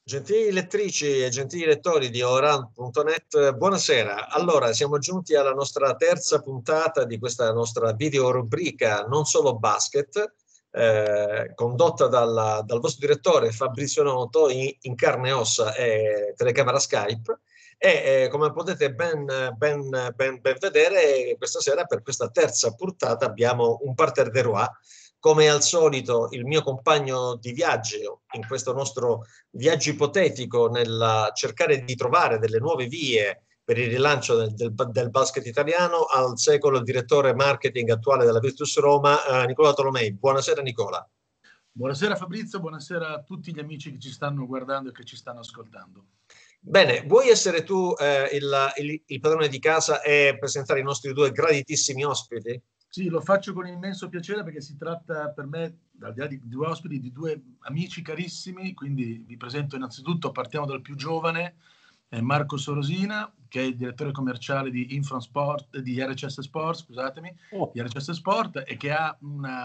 Gentili lettrici e gentili lettori di Oran.net, buonasera. Allora, siamo giunti alla nostra terza puntata di questa nostra video rubrica Non solo basket, condotta dal vostro direttore Fabrizio Noto in carne e ossa e telecamera Skype. Come potete ben vedere, questa sera per questa terza puntata abbiamo un parterre de roi. Come al solito, il mio compagno di viaggio in questo nostro viaggio ipotetico nel cercare di trovare delle nuove vie per il rilancio del basket italiano, al secolo il direttore marketing attuale della Virtus Roma, Nicola Tolomei. Buonasera Nicola. Buonasera Fabrizio, buonasera a tutti gli amici che ci stanno guardando e che ci stanno ascoltando. Bene, vuoi essere tu il padrone di casa e presentare i nostri due graditissimi ospiti? Sì, lo faccio con immenso piacere perché si tratta per me, al di là di due ospiti, di due amici carissimi, quindi vi presento innanzitutto, partiamo dal più giovane, Marco Sorosina, che è il direttore commerciale di Infrasport, di RCS Sport, scusatemi, di RCS Sport, e che ha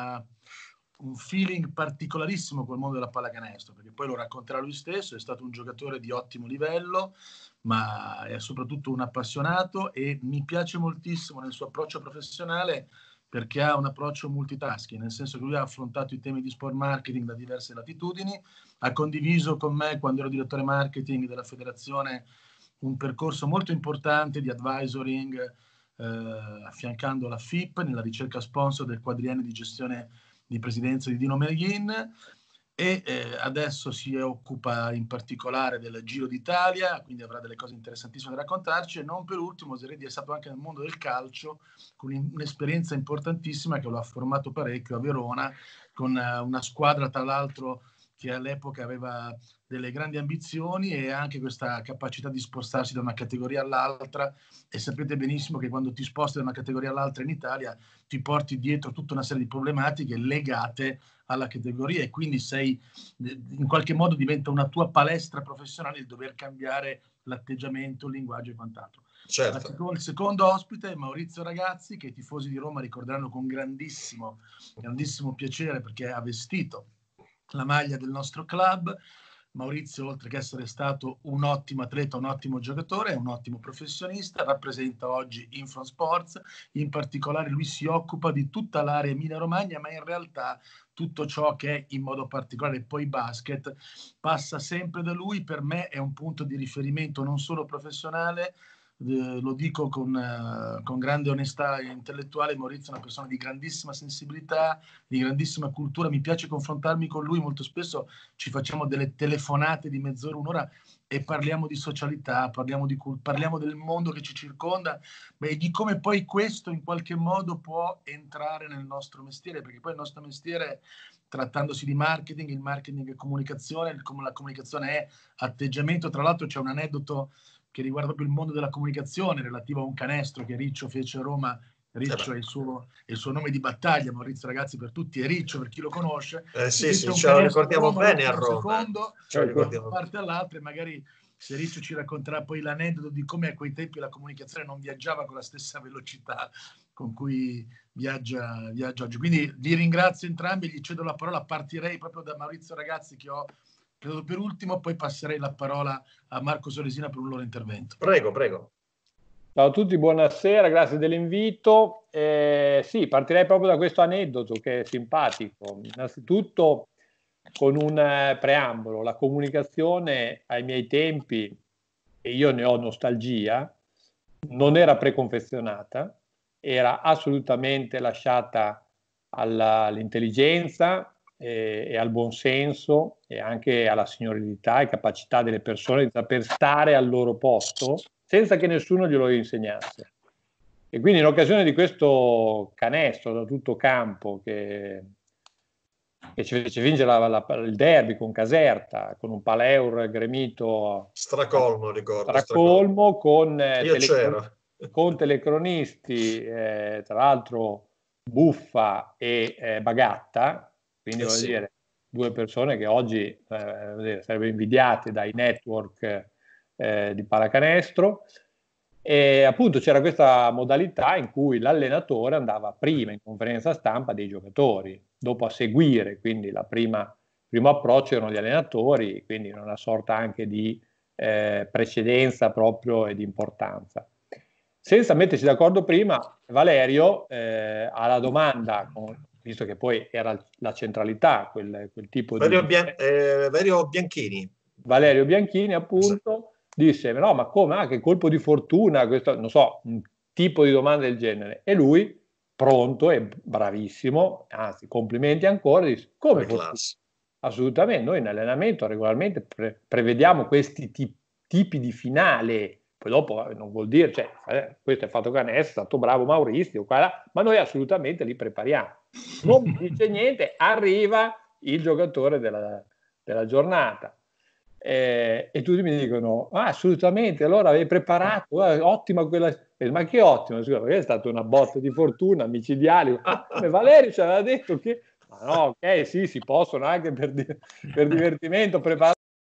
un feeling particolarissimo col mondo della pallacanestro, perché poi lo racconterà lui stesso, è stato un giocatore di ottimo livello, ma è soprattutto un appassionato e mi piace moltissimo nel suo approccio professionale perché ha un approccio multitasking, nel senso che lui ha affrontato i temi di sport marketing da diverse latitudini, ha condiviso con me, quando ero direttore marketing della federazione, un percorso molto importante di advisoring, affiancando la FIP nella ricerca sponsor del quadriennio di gestione di presidenza di Dino Merghin, e adesso si occupa in particolare del Giro d'Italia, quindi avrà delle cose interessantissime da raccontarci, e non per ultimo Zeredi è stato anche nel mondo del calcio con un'esperienza importantissima che lo ha formato parecchio a Verona, con una squadra tra l'altro che all'epoca aveva delle grandi ambizioni e anche questa capacità di spostarsi da una categoria all'altra, e sapete benissimo che quando ti sposti da una categoria all'altra in Italia ti porti dietro tutta una serie di problematiche legate alla categoria, e quindi in qualche modo diventa una tua palestra professionale il dover cambiare l'atteggiamento, il linguaggio e quant'altro. Certo. Il secondo ospite è Maurizio Ragazzi, che i tifosi di Roma ricorderanno con grandissimo piacere perché ha vestito la maglia del nostro club. Maurizio, oltre che essere stato un ottimo atleta, un ottimo giocatore, è un ottimo professionista, rappresenta oggi Infrasports, in particolare lui si occupa di tutta l'area Emilia-Romagna, ma in realtà tutto ciò che è in modo particolare poi basket passa sempre da lui. Per me è un punto di riferimento non solo professionale, lo dico con grande onestà intellettuale. Maurizio è una persona di grandissima sensibilità, di grandissima cultura, mi piace confrontarmi con lui, molto spesso ci facciamo delle telefonate di mezz'ora, un'ora e parliamo di socialità, parliamo del mondo che ci circonda, e di come poi questo in qualche modo può entrare nel nostro mestiere, perché poi il nostro mestiere, trattandosi di marketing, il marketing è comunicazione, la comunicazione è atteggiamento. Tra l'altro c'è un aneddoto che riguarda proprio il mondo della comunicazione relativo a un canestro che Riccio fece a Roma. Riccio è il suo nome di battaglia, Maurizio Ragazzi per tutti è Riccio, per chi lo conosce. Sì, ce lo ricordiamo bene a Roma. Da una parte all'altra, e magari se Riccio ci racconterà poi l'aneddoto di come a quei tempi la comunicazione non viaggiava con la stessa velocità con cui viaggia oggi. Quindi vi ringrazio entrambi, gli cedo la parola, partirei proprio da Maurizio Ragazzi che ho credo per ultimo, poi passerei la parola a Marco Soresina per un loro intervento. Prego, prego. Ciao a tutti, buonasera, grazie dell'invito. Sì, partirei proprio da questo aneddoto che è simpatico. Innanzitutto con un preambolo: la comunicazione ai miei tempi, e io ne ho nostalgia, non era preconfezionata, era assolutamente lasciata all'intelligenza e al buonsenso e anche alla signorilità e capacità delle persone di saper stare al loro posto senza che nessuno glielo insegnasse. E quindi in occasione di questo canestro da tutto campo che ci fece vincere il derby con Caserta, con un Paleur gremito stracolmo, ricordo. Stracolmo, con telecronisti, tra l'altro Buffa e Bagatta, quindi voglio dire, due persone che oggi sarebbero invidiate dai network di pallacanestro. E appunto c'era questa modalità in cui l'allenatore andava prima in conferenza stampa dei giocatori, dopo a seguire quindi la prima primo approccio erano gli allenatori, quindi una sorta anche di precedenza proprio e di importanza. Senza metterci d'accordo prima, Valerio alla domanda, visto che poi era la centralità, quel tipo Valerio Bianchini. Valerio Bianchini, appunto, disse: no, ma come? Ah, che colpo di fortuna, questo, non so, un tipo di domanda del genere. E lui, pronto e bravissimo, anzi, complimenti ancora, disse: come fortuna? Assolutamente, noi in allenamento regolarmente prevediamo questi tipi di finale. Poi dopo non vuol dire, cioè, questo è fatto canestro, è stato bravo Maurizio, ma noi assolutamente li prepariamo. Non mi dice niente, arriva il giocatore della giornata. E tutti mi dicono: assolutamente, allora avevi preparato, ottima quella. Ma che ottima, scusa, perché è stata una botta di fortuna micidiale. Come Valerio ci aveva detto che no, ok, sì, si possono anche per divertimento preparare.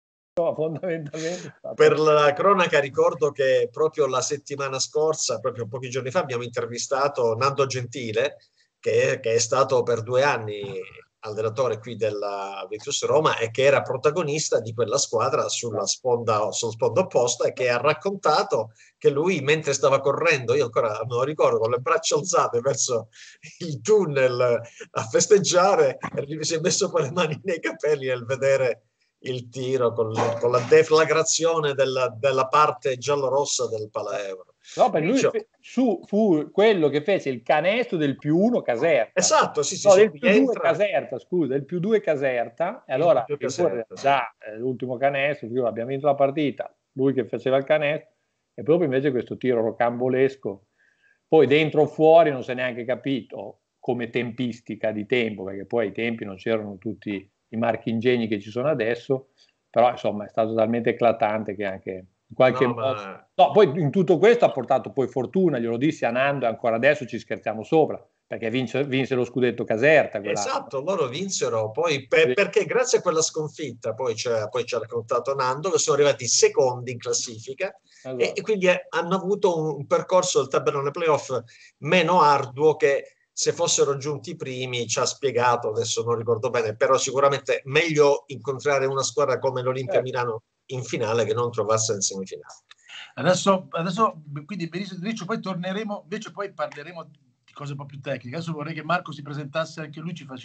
Fondamentalmente per la cronaca ricordo che proprio la settimana scorsa, proprio pochi giorni fa, abbiamo intervistato Nando Gentile, che è stato per 2 anni allenatore qui della Virtus Roma e che era protagonista di quella squadra sulla sponda opposta, e che ha raccontato che lui, mentre stava correndo, io ancora me lo ricordo, con le braccia alzate verso il tunnel a festeggiare, si è messo poi le mani nei capelli nel vedere il tiro con la deflagrazione della parte giallorossa del Palaeuro. No, perché lui fu quello che fece il canestro del +1 Caserta. Esatto, sì, no, sì, del +2 Caserta, scusa, del +2 Caserta. E allora, Caserta, già l'ultimo canestro, abbiamo vinto la partita, lui che faceva il canestro, e proprio invece questo tiro rocambolesco, poi dentro o fuori non si è neanche capito come tempistica di tempo, perché poi ai tempi non c'erano tutti i marchingegni che ci sono adesso, però insomma è stato talmente eclatante che anche in qualche modo... No, poi in tutto questo ha portato poi fortuna, glielo dissi a Nando e ancora adesso ci scherziamo sopra, perché vinse lo scudetto Caserta. Esatto, loro vinsero poi perché grazie a quella sconfitta, poi ci ha raccontato Nando, che sono arrivati secondi in classifica. Esatto. E quindi hanno avuto un percorso del tabellone playoff meno arduo che se fossero giunti primi, ci ha spiegato, adesso non ricordo bene, però sicuramente meglio incontrare una squadra come l'Olimpia Milano in finale che non trovarsela in semifinale. Adesso quindi benissimo, poi torneremo, invece poi parleremo di cose un po' più tecniche. Adesso vorrei che Marco si presentasse anche lui, ci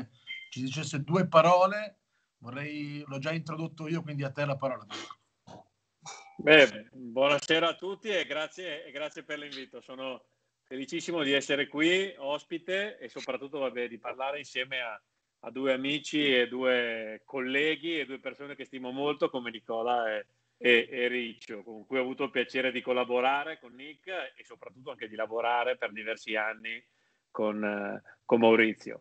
dicesse 2 parole. L'ho già introdotto io, quindi a te la parola. Beh, buonasera a tutti e grazie per l'invito. Sono felicissimo di essere qui, ospite, e soprattutto di parlare insieme a 2 amici e 2 colleghi e 2 persone che stimo molto come Nicola e Riccio, con cui ho avuto il piacere di collaborare con Nick e soprattutto anche di lavorare per diversi anni con Maurizio.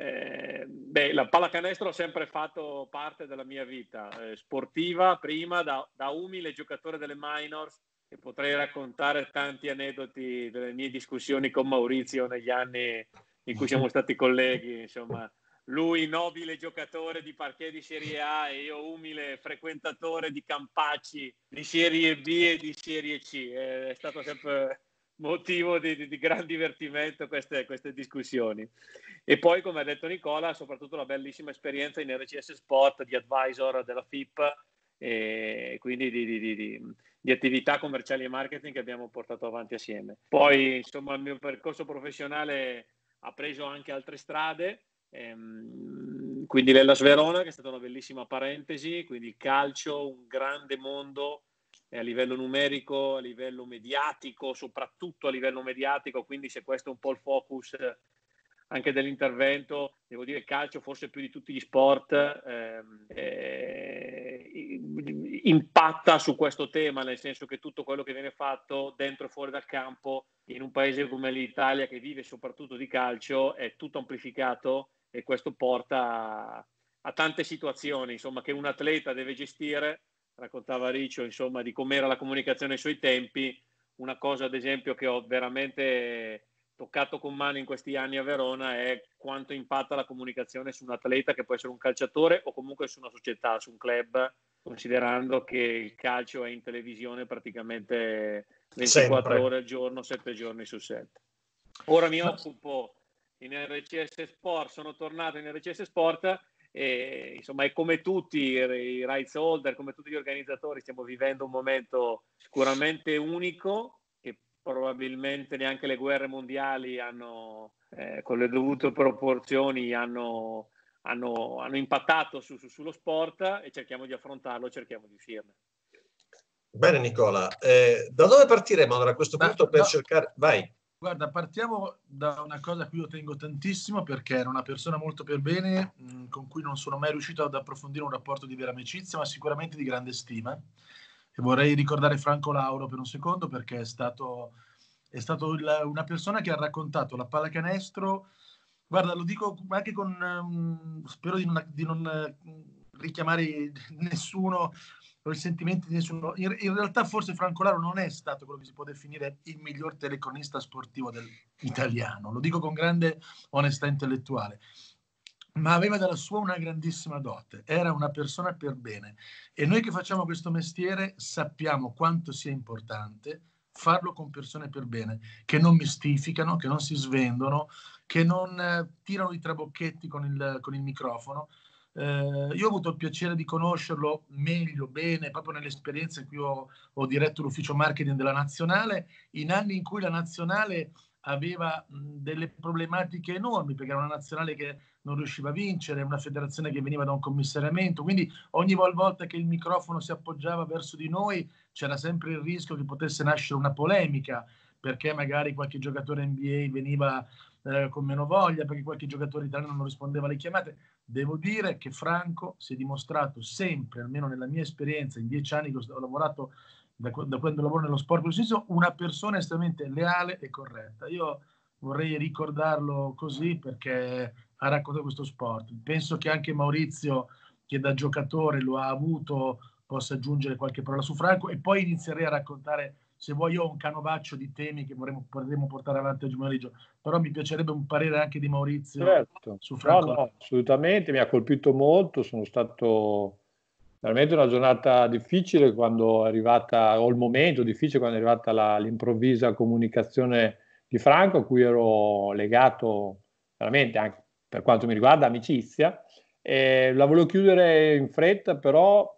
La pallacanestro ha sempre fatto parte della mia vita sportiva, prima da umile giocatore delle minors, e potrei raccontare tanti aneddoti delle mie discussioni con Maurizio negli anni in cui siamo stati colleghi, insomma. Lui nobile giocatore di parquet di Serie A e io umile frequentatore di campacci di Serie B e di Serie C. È stato sempre motivo di gran divertimento queste discussioni. E poi, come ha detto Nicola, soprattutto la bellissima esperienza in RCS Sport di advisor della FIP, e quindi di attività commerciali e marketing che abbiamo portato avanti assieme. Poi, insomma, il mio percorso professionale ha preso anche altre strade, quindi l'Hellas Verona, che è stata una bellissima parentesi, quindi il calcio, un grande mondo a livello numerico, a livello mediatico, soprattutto a livello mediatico, quindi se questo è un po' il focus anche dell'intervento, devo dire il calcio forse più di tutti gli sport impatta su questo tema, nel senso che tutto quello che viene fatto dentro e fuori dal campo in un paese come l'Italia, che vive soprattutto di calcio, è tutto amplificato, e questo porta a tante situazioni, insomma, che un atleta deve gestire. Raccontava Riccio, insomma, di com'era la comunicazione ai suoi tempi. Una cosa, ad esempio, che ho veramente toccato con mano in questi anni a Verona è quanto impatta la comunicazione su un atleta, che può essere un calciatore o comunque su una società, su un club, considerando che il calcio è in televisione praticamente 24 ore al giorno, 7 giorni su 7. Ora mi occupo in RCS Sport, sono tornato in RCS Sport E, insomma, è come tutti i rights holder, come tutti gli organizzatori, stiamo vivendo un momento sicuramente unico, che probabilmente neanche le guerre mondiali hanno, con le dovute proporzioni, hanno impattato sullo sport, e cerchiamo di affrontarlo, cerchiamo di uscirne. Bene Nicola, da dove partiremo allora a questo punto per cercare... Vai. Guarda, partiamo da una cosa a cui io tengo tantissimo, perché era una persona molto per bene, con cui non sono mai riuscito ad approfondire un rapporto di vera amicizia, ma sicuramente di grande stima. E vorrei ricordare Franco Lauro per un secondo, perché è stato una persona che ha raccontato la pallacanestro. Guarda, lo dico anche con... spero di non richiamare nessuno o i sentimenti di nessuno. In realtà forse Franco Lauro non è stato quello che si può definire il miglior telecronista sportivo italiano, lo dico con grande onestà intellettuale, ma aveva dalla sua una grandissima dote, era una persona per bene, e noi che facciamo questo mestiere sappiamo quanto sia importante farlo con persone per bene, che non mistificano, che non si svendono, che non tirano i trabocchetti con il microfono. Io ho avuto il piacere di conoscerlo meglio, bene, proprio nell'esperienza in cui ho diretto l'ufficio marketing della Nazionale, in anni in cui la Nazionale aveva delle problematiche enormi, perché era una Nazionale che non riusciva a vincere, una federazione che veniva da un commissariamento, quindi ogni volta che il microfono si appoggiava verso di noi c'era sempre il rischio che potesse nascere una polemica, perché magari qualche giocatore NBA veniva con meno voglia, perché qualche giocatore italiano non rispondeva alle chiamate. Devo dire che Franco si è dimostrato sempre, almeno nella mia esperienza, in 10 anni che ho lavorato, da quando lavoro nello sport professionista, una persona estremamente leale e corretta. Io vorrei ricordarlo così, perché ha raccontato questo sport. Penso che anche Maurizio, che da giocatore lo ha avuto, possa aggiungere qualche parola su Franco, e poi inizierei a raccontare, se vuoi, io ho un canovaccio di temi che potremmo portare avanti oggi pomeriggio, però mi piacerebbe un parere anche di Maurizio. Certo. Su Franco. No, assolutamente, mi ha colpito molto, sono stato veramente una giornata difficile quando è arrivata, o il momento difficile quando è arrivata l'improvvisa comunicazione di Franco, a cui ero legato veramente, anche per quanto mi riguarda, amicizia. La volevo chiudere in fretta, però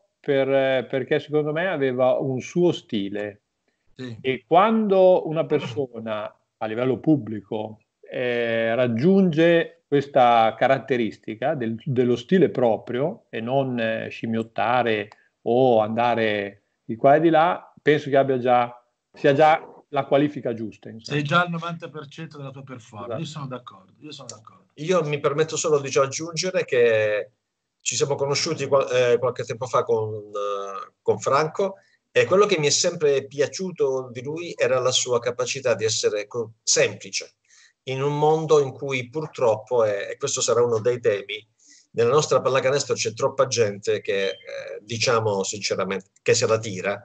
perché secondo me aveva un suo stile. Sì. E quando una persona a livello pubblico raggiunge questa caratteristica dello stile proprio e non scimmiottare o andare di qua e di là, penso che sia già la qualifica giusta. Insomma. Sei già al 90% della tua performance. Esatto. Io sono d'accordo. Io mi permetto solo di aggiungere che ci siamo conosciuti qualche tempo fa con Franco, e quello che mi è sempre piaciuto di lui era la sua capacità di essere semplice in un mondo in cui purtroppo, e questo sarà uno dei temi, nella nostra pallacanestro c'è troppa gente che, diciamo sinceramente, che se la tira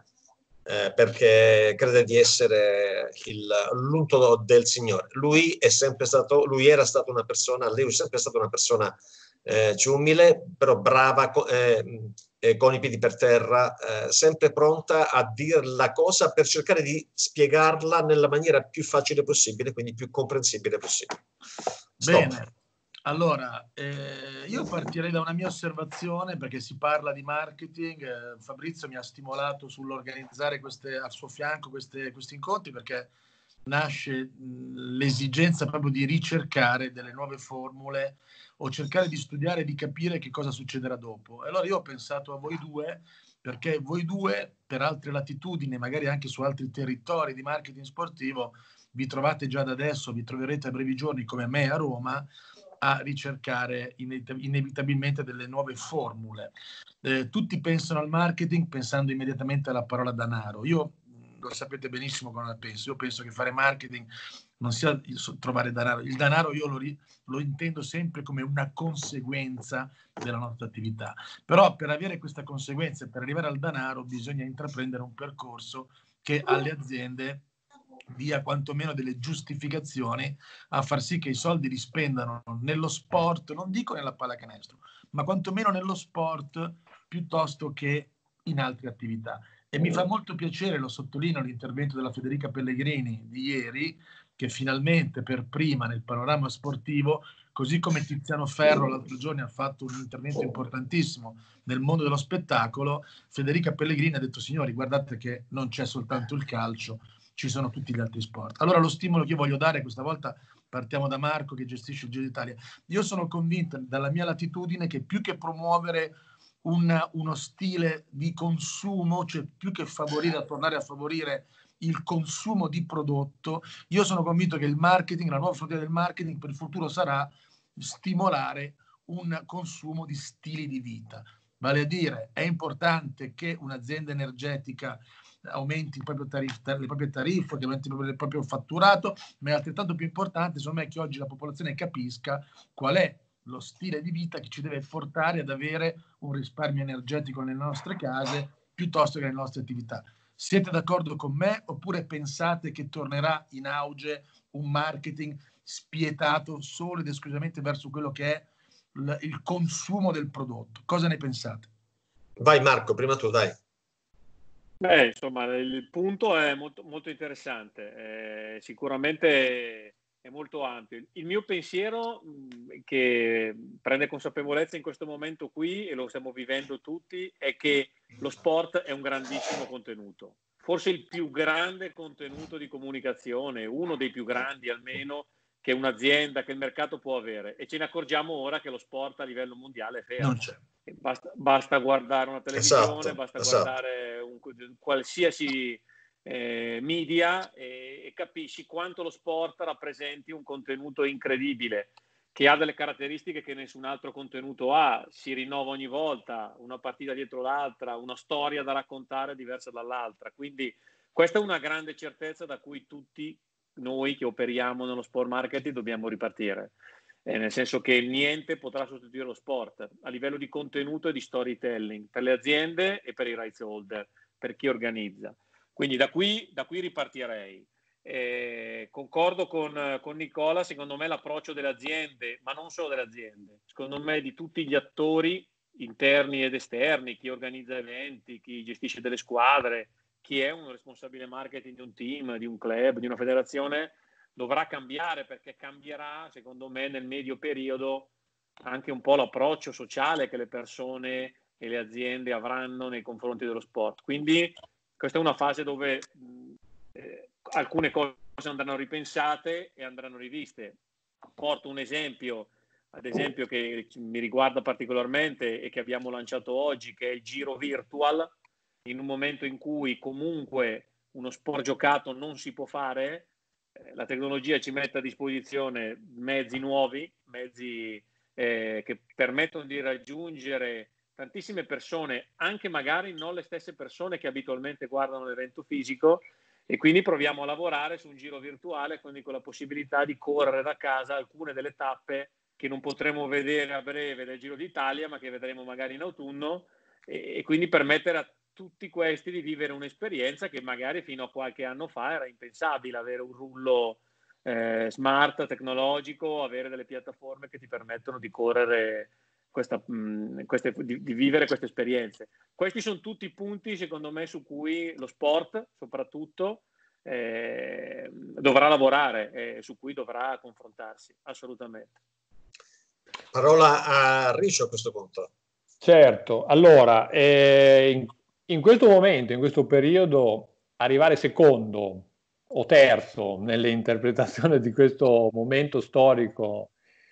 perché crede di essere l'unto del Signore. Lui era stata una persona, lei è sempre stata una persona umile, però brava, con i piedi per terra, sempre pronta a dire la cosa per cercare di spiegarla nella maniera più facile possibile, quindi più comprensibile possibile. Stop. Bene, allora io partirei da una mia osservazione, perché si parla di marketing. Fabrizio mi ha stimolato sull'organizzare al suo fianco questi incontri, perché nasce l'esigenza proprio di ricercare delle nuove formule o cercare di studiare e di capire che cosa succederà dopo. E allora io ho pensato a voi due, perché voi due, per altre latitudini, magari anche su altri territori di marketing sportivo, vi trovate già da adesso, vi troverete a brevi giorni come me a Roma a ricercare inevitabilmente delle nuove formule. Tutti pensano al marketing pensando immediatamente alla parola denaro. Io lo sapete benissimo come la penso. Io penso che fare marketing non sia trovare denaro. Il denaro io lo intendo sempre come una conseguenza della nostra attività. Però per avere questa conseguenza, per arrivare al denaro, bisogna intraprendere un percorso che alle aziende dia quantomeno delle giustificazioni a far sì che i soldi li spendano nello sport, non dico nella pallacanestro, ma quantomeno nello sport piuttosto che in altre attività. E mi fa molto piacere, lo sottolineo, l'intervento della Federica Pellegrini di ieri, che finalmente per prima nel panorama sportivo, così come Tiziano Ferro l'altro giorno ha fatto un intervento importantissimo nel mondo dello spettacolo, Federica Pellegrini ha detto: signori, guardate che non c'è soltanto il calcio, ci sono tutti gli altri sport. Allora lo stimolo che io voglio dare, questa volta partiamo da Marco che gestisce il Giro d'Italia. Io sono convinto dalla mia latitudine che più che promuovere uno stile di consumo, cioè più che tornare a favorire il consumo di prodotto, io sono convinto che il marketing, la nuova frontiera del marketing per il futuro sarà stimolare un consumo di stili di vita. Vale a dire, è importante che un'azienda energetica aumenti le proprie tariffe, che aumenti il proprio fatturato, ma è altrettanto più importante, secondo me, che oggi la popolazione capisca qual è lo stile di vita che ci deve portare ad avere un risparmio energetico nelle nostre case piuttosto che nelle nostre attività. Siete d'accordo con me oppure pensate che tornerà in auge un marketing spietato solo ed esclusivamente verso quello che è il consumo del prodotto? Cosa ne pensate? Vai Marco, prima tu, dai. Beh, insomma, il punto è molto, molto interessante, sicuramente è molto ampio. Il mio pensiero, che prende consapevolezza in questo momento qui, e lo stiamo vivendo tutti, è che lo sport è un grandissimo contenuto, forse il più grande contenuto di comunicazione, uno dei più grandi almeno, che un'azienda, che il mercato può avere, e ce ne accorgiamo ora che lo sport a livello mondiale è fermo. Non c'è. Basta guardare una televisione, Esatto, basta esatto. guardare qualsiasi media e capisci quanto lo sport rappresenti un contenuto incredibile, che ha delle caratteristiche che nessun altro contenuto ha, si rinnova ogni volta, una partita dietro l'altra, una storia da raccontare diversa dall'altra. Quindi questa è una grande certezza da cui tutti noi che operiamo nello sport marketing dobbiamo ripartire. Nel senso che niente potrà sostituire lo sport a livello di contenuto e di storytelling per le aziende e per i rights holder, per chi organizza. Quindi da qui ripartirei. Concordo con Nicola, secondo me l'approccio delle aziende, ma non solo delle aziende, secondo me di tutti gli attori interni ed esterni, chi organizza eventi, chi gestisce delle squadre, chi è un responsabile marketing di un team, di un club, di una federazione, dovrà cambiare, perché cambierà, secondo me, nel medio periodo anche un po' l'approccio sociale che le persone e le aziende avranno nei confronti dello sport. Quindi questa è una fase dove alcune cose andranno ripensate e andranno riviste. Porto un esempio, ad esempio, che mi riguarda particolarmente e che abbiamo lanciato oggi, che è il Giro Virtual, in un momento in cui comunque uno sport giocato non si può fare. La tecnologia ci mette a disposizione mezzi nuovi, mezzi che permettono di raggiungere tantissime persone, anche magari non le stesse persone che abitualmente guardano l'evento fisico, e quindi proviamo a lavorare su un giro virtuale, quindi con la possibilità di correre da casa alcune delle tappe che non potremo vedere a breve del Giro d'Italia, ma che vedremo magari in autunno, e quindi permettere a tutti questi di vivere un'esperienza che magari fino a qualche anno fa era impensabile, avere un rullo smart, tecnologico, avere delle piattaforme che ti permettono di correre di vivere queste esperienze. Questi sono tutti punti, secondo me, su cui lo sport, soprattutto, dovrà lavorare, su cui dovrà confrontarsi, assolutamente. Parola a Riccio a questo punto. Certo, allora, in questo momento, in questo periodo, arrivare secondo o terzo nelle interpretazioni di questo momento storico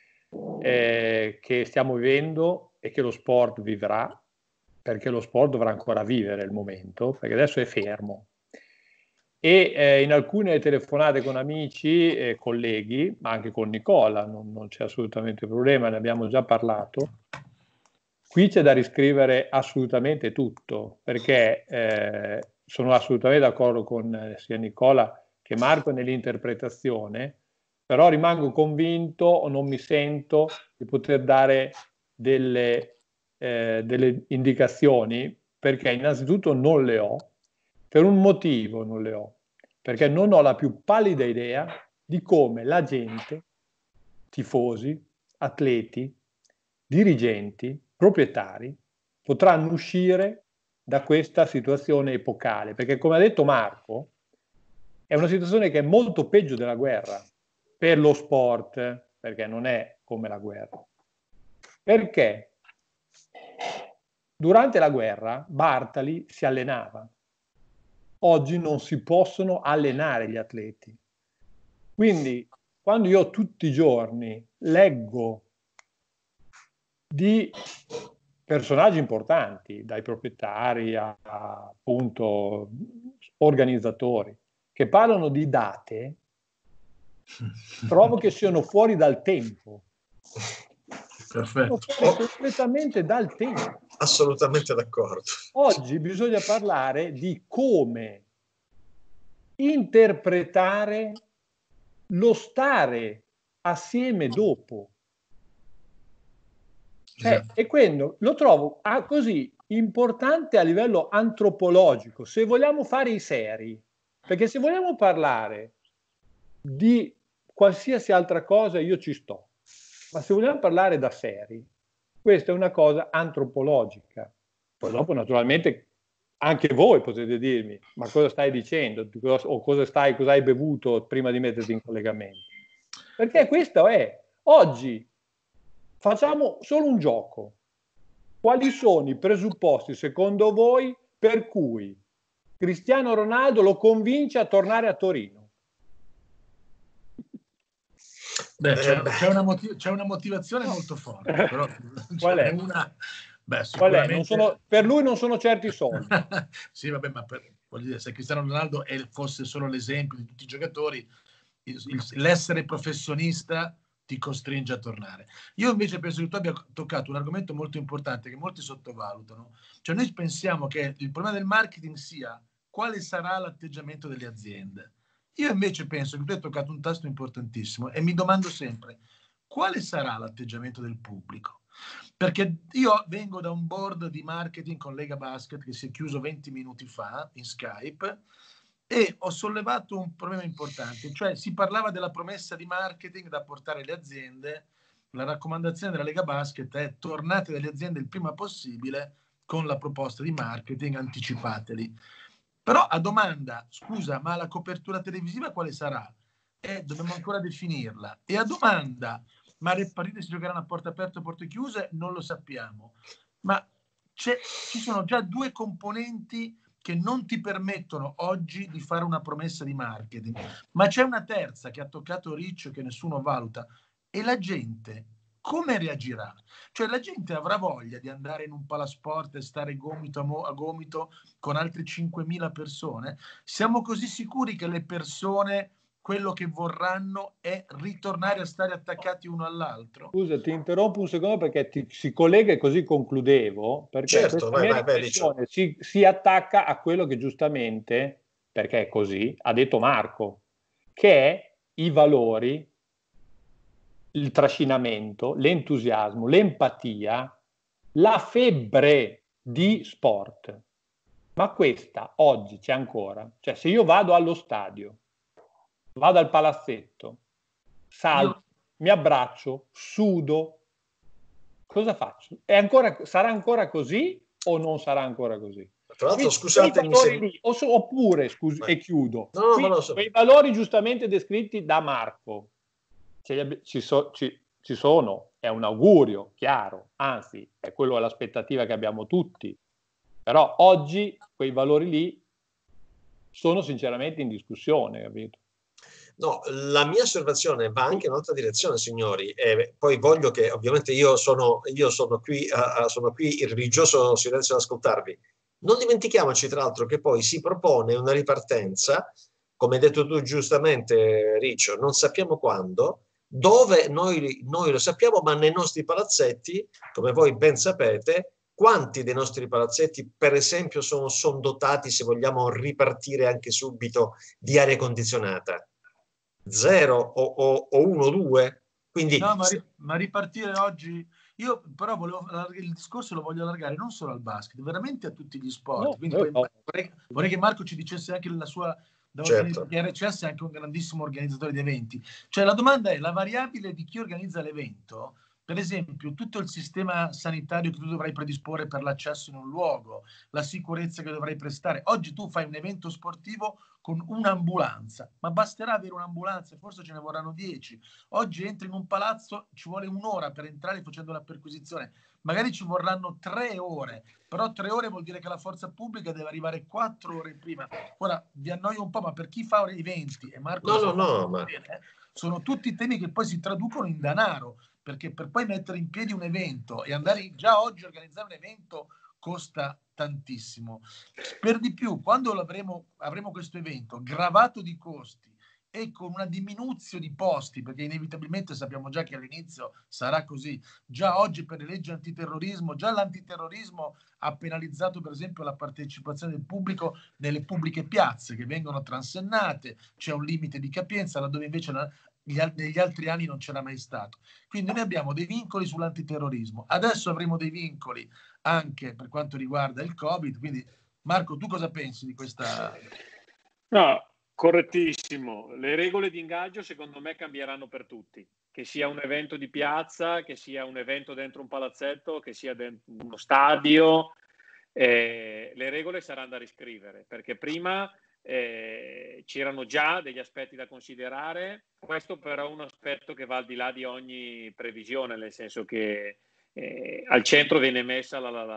che stiamo vivendo e che lo sport vivrà, perché lo sport dovrà ancora vivere il momento, perché adesso è fermo. E in alcune telefonate con amici e colleghi, ma anche con Nicola, non c'è assolutamente problema, ne abbiamo già parlato. Qui c'è da riscrivere assolutamente tutto, perché sono assolutamente d'accordo con sia Nicola che Marco nell'interpretazione, però rimango convinto o non mi sento di poter dare delle indicazioni, perché innanzitutto non le ho, per un motivo non le ho, perché non ho la più pallida idea di come la gente, tifosi, atleti, dirigenti, proprietari, potranno uscire da questa situazione epocale, perché come ha detto Marco, È una situazione che è molto peggio della guerra per lo sport, perché non è come la guerra. Perché durante la guerra Bartali si allenava. Oggi non si possono allenare gli atleti. Quindi quando io tutti i giorni leggo di personaggi importanti, dai proprietari a appunto organizzatori, che parlano di date, trovo che siano fuori dal tempo. Perfetto. Sono completamente dal tempo. Assolutamente d'accordo. Oggi bisogna parlare di come interpretare lo stare assieme dopo. Esatto. E quello lo trovo così importante a livello antropologico, se vogliamo fare i seri, perché se vogliamo parlare di qualsiasi altra cosa io ci sto, ma se vogliamo parlare da seri, questa è una cosa antropologica. Poi dopo naturalmente anche voi potete dirmi, ma cosa stai dicendo? O cosa hai bevuto prima di metterti in collegamento? Perché questo è, oggi facciamo solo un gioco. Quali sono i presupposti, secondo voi, per cui Cristiano Ronaldo lo convince a tornare a Torino? Beh, c'è una motivazione molto forte, però Qual è? Sicuramente... Per lui non sono certi soldi. Sì, vabbè, ma voglio dire, se Cristiano Ronaldo fosse solo l'esempio di tutti i giocatori, l'essere professionista ti costringe a tornare. Io invece penso che tu abbia toccato un argomento molto importante che molti sottovalutano. Cioè noi pensiamo che il problema del marketing sia quale sarà l'atteggiamento delle aziende. Io invece penso che tu hai toccato un tasto importantissimo e mi domando sempre quale sarà l'atteggiamento del pubblico. Perché io vengo da un board di marketing con Lega Basket che si è chiuso 20 minuti fa in Skype e ho sollevato un problema importante, cioè si parlava della promessa di marketing da portare alle aziende. La raccomandazione della Lega Basket è: tornate dalle aziende il prima possibile con la proposta di marketing, anticipateli. Però a domanda, scusa, ma la copertura televisiva quale sarà? Dobbiamo ancora definirla. E a domanda, ma le partite si giocheranno a porte aperte o porte chiuse? Non lo sappiamo. Ma ci sono già due componenti che non ti permettono oggi di fare una promessa di marketing. Ma c'è una terza che ha toccato Riccio che nessuno valuta. E la gente come reagirà? Cioè la gente avrà voglia di andare in un palasport e stare gomito a gomito con altre 5.000 persone? Siamo così sicuri che le persone quello che vorranno è ritornare a stare attaccati uno all'altro? Scusa, ti interrompo un secondo perché si collega e così concludevo, perché certo, questa mia riflessione si attacca a quello che giustamente, perché è così, ha detto Marco, che è i valori, il trascinamento, l'entusiasmo, l'empatia, la febbre di sport. Ma questa oggi c'è ancora. Cioè se io vado allo stadio, vado al palazzetto, salto, mi abbraccio, sudo, cosa faccio? Sarà ancora così o non sarà ancora così? Tra l'altro, scusatemi se... Oppure, e chiudo, quei valori giustamente descritti da Marco, ci sono, è un augurio, chiaro, anzi, è quello l'aspettativa che abbiamo tutti, però oggi quei valori lì sono sinceramente in discussione, capito? No, la mia osservazione va anche in un'altra direzione, signori, e poi voglio che, ovviamente io sono qui in religioso silenzio ad ascoltarvi. Non dimentichiamoci tra l'altro che poi si propone una ripartenza, come hai detto tu giustamente Riccio, non sappiamo quando, dove noi lo sappiamo, ma nei nostri palazzetti, come voi ben sapete, quanti dei nostri palazzetti, per esempio, sono dotati, se vogliamo ripartire anche subito, di aria condizionata? 0 o 1 o 2? Quindi no, ma ripartire oggi, io però il discorso lo voglio allargare non solo al basket, veramente a tutti gli sport. No, quindi vorrei che Marco ci dicesse anche la sua, certo. che RCS è anche un grandissimo organizzatore di eventi. Cioè la domanda è: la variabile di chi organizza l'evento per esempio, tutto il sistema sanitario che tu dovrai predisporre per l'accesso in un luogo, la sicurezza che dovrai prestare. Oggi tu fai un evento sportivo con un'ambulanza, ma basterà avere un'ambulanza, forse ce ne vorranno 10. Oggi entri in un palazzo, ci vuole un'ora per entrare facendo la perquisizione, magari ci vorranno 3 ore, però 3 ore vuol dire che la forza pubblica deve arrivare 4 ore prima. Ora vi annoio un po', ma per chi fa eventi, e Marco ma... bene, sono tutti temi che poi si traducono in denaro, perché per poi mettere in piedi un evento e andare già oggi a organizzare un evento costa tantissimo. Per di più, quando avremo questo evento gravato di costi e con una diminuzione di posti, perché inevitabilmente sappiamo già che all'inizio sarà così, già oggi per le leggi antiterrorismo, già l'antiterrorismo ha penalizzato per esempio la partecipazione del pubblico nelle pubbliche piazze che vengono transennate, c'è un limite di capienza, laddove invece negli altri anni non c'era mai stato. Quindi noi abbiamo dei vincoli sull'antiterrorismo, adesso avremo dei vincoli anche per quanto riguarda il Covid, quindi Marco, tu cosa pensi di questa? No, correttissimo. Le regole di ingaggio secondo me cambieranno per tutti, che sia un evento di piazza, che sia un evento dentro un palazzetto, che sia dentro uno stadio. Le regole saranno da riscrivere, perché prima c'erano già degli aspetti da considerare. Questo però è un aspetto che va al di là di ogni previsione, nel senso che al centro viene messa